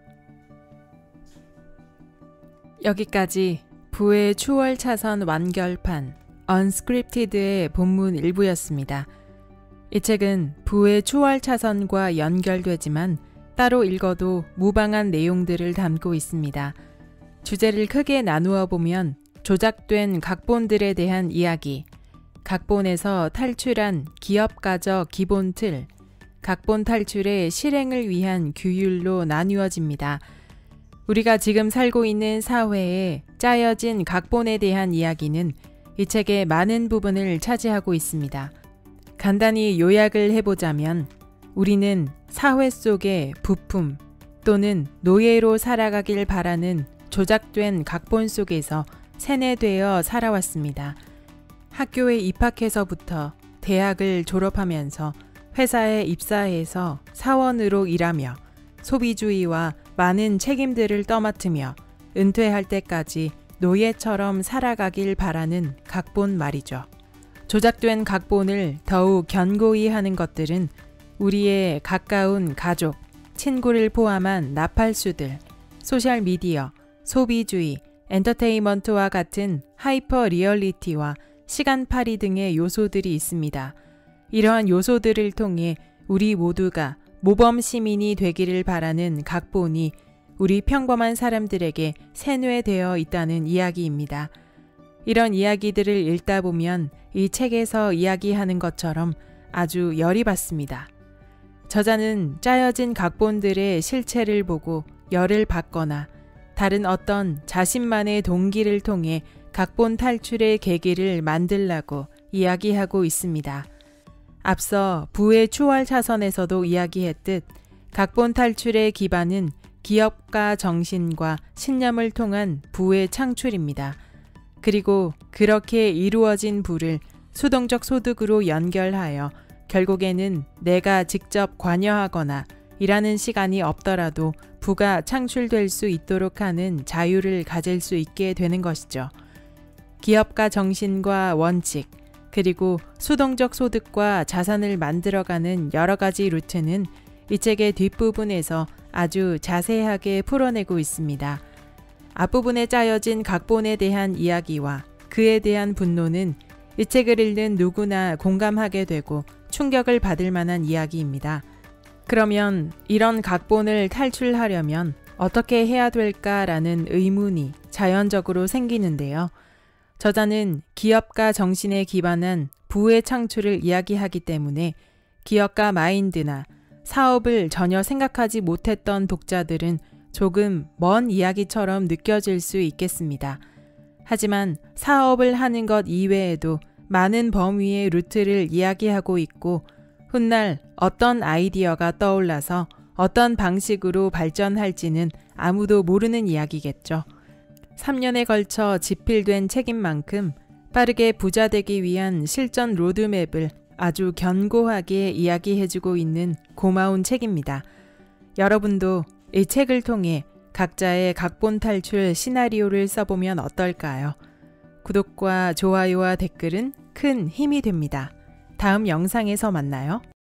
여기까지 부의 추월차선 완결판 언스크립티드의 본문 일부였습니다. 이 책은 부의 추월차선과 연결되지만 따로 읽어도 무방한 내용들을 담고 있습니다. 주제를 크게 나누어 보면 조작된 각본들에 대한 이야기, 각본에서 탈출한 기업가적 기본 틀, 각본 탈출의 실행을 위한 규율로 나누어집니다. 우리가 지금 살고 있는 사회에 짜여진 각본에 대한 이야기는 이 책의 많은 부분을 차지하고 있습니다. 간단히 요약을 해보자면 우리는 사회 속의 부품 또는 노예로 살아가길 바라는 조작된 각본 속에서 세뇌되어 살아왔습니다. 학교에 입학해서부터 대학을 졸업하면서 회사에 입사해서 사원으로 일하며 소비주의와 많은 책임들을 떠맡으며 은퇴할 때까지 노예처럼 살아가길 바라는 각본 말이죠. 조작된 각본을 더욱 견고히 하는 것들은 우리의 가까운 가족, 친구를 포함한 나팔수들, 소셜미디어, 소비주의, 엔터테인먼트와 같은 하이퍼 리얼리티와 시간팔이 등의 요소들이 있습니다. 이러한 요소들을 통해 우리 모두가 모범 시민이 되기를 바라는 각본이 우리 평범한 사람들에게 세뇌되어 있다는 이야기입니다. 이런 이야기들을 읽다 보면 이 책에서 이야기하는 것처럼 아주 열이 받습니다. 저자는 짜여진 각본들의 실체를 보고 열을 받거나 다른 어떤 자신만의 동기를 통해 각본 탈출의 계기를 만들라고 이야기하고 있습니다. 앞서 부의 추월 차선에서도 이야기했듯 각본 탈출의 기반은 기업가 정신과 신념을 통한 부의 창출입니다. 그리고 그렇게 이루어진 부를 수동적 소득으로 연결하여 결국에는 내가 직접 관여하거나 일하는 시간이 없더라도 부가 창출될 수 있도록 하는 자유를 가질 수 있게 되는 것이죠. 기업가 정신과 원칙, 그리고 수동적 소득과 자산을 만들어가는 여러 가지 루트는 이 책의 뒷부분에서 아주 자세하게 풀어내고 있습니다. 앞부분에 짜여진 각본에 대한 이야기와 그에 대한 분노는 이 책을 읽는 누구나 공감하게 되고 충격을 받을 만한 이야기입니다. 그러면 이런 각본을 탈출하려면 어떻게 해야 될까라는 의문이 자연적으로 생기는데요. 저자는 기업가 정신에 기반한 부의 창출을 이야기하기 때문에 기업가 마인드나 사업을 전혀 생각하지 못했던 독자들은 조금 먼 이야기처럼 느껴질 수 있겠습니다. 하지만 사업을 하는 것 이외에도 많은 범위의 루트를 이야기하고 있고 훗날 어떤 아이디어가 떠올라서 어떤 방식으로 발전할지는 아무도 모르는 이야기겠죠. 3년에 걸쳐 집필된 책인 만큼 빠르게 부자 되기 위한 실전 로드맵을 아주 견고하게 이야기해주고 있는 고마운 책입니다. 여러분도 이 책을 통해 각자의 각본 탈출 시나리오를 써보면 어떨까요? 구독과 좋아요와 댓글은 큰 힘이 됩니다. 다음 영상에서 만나요.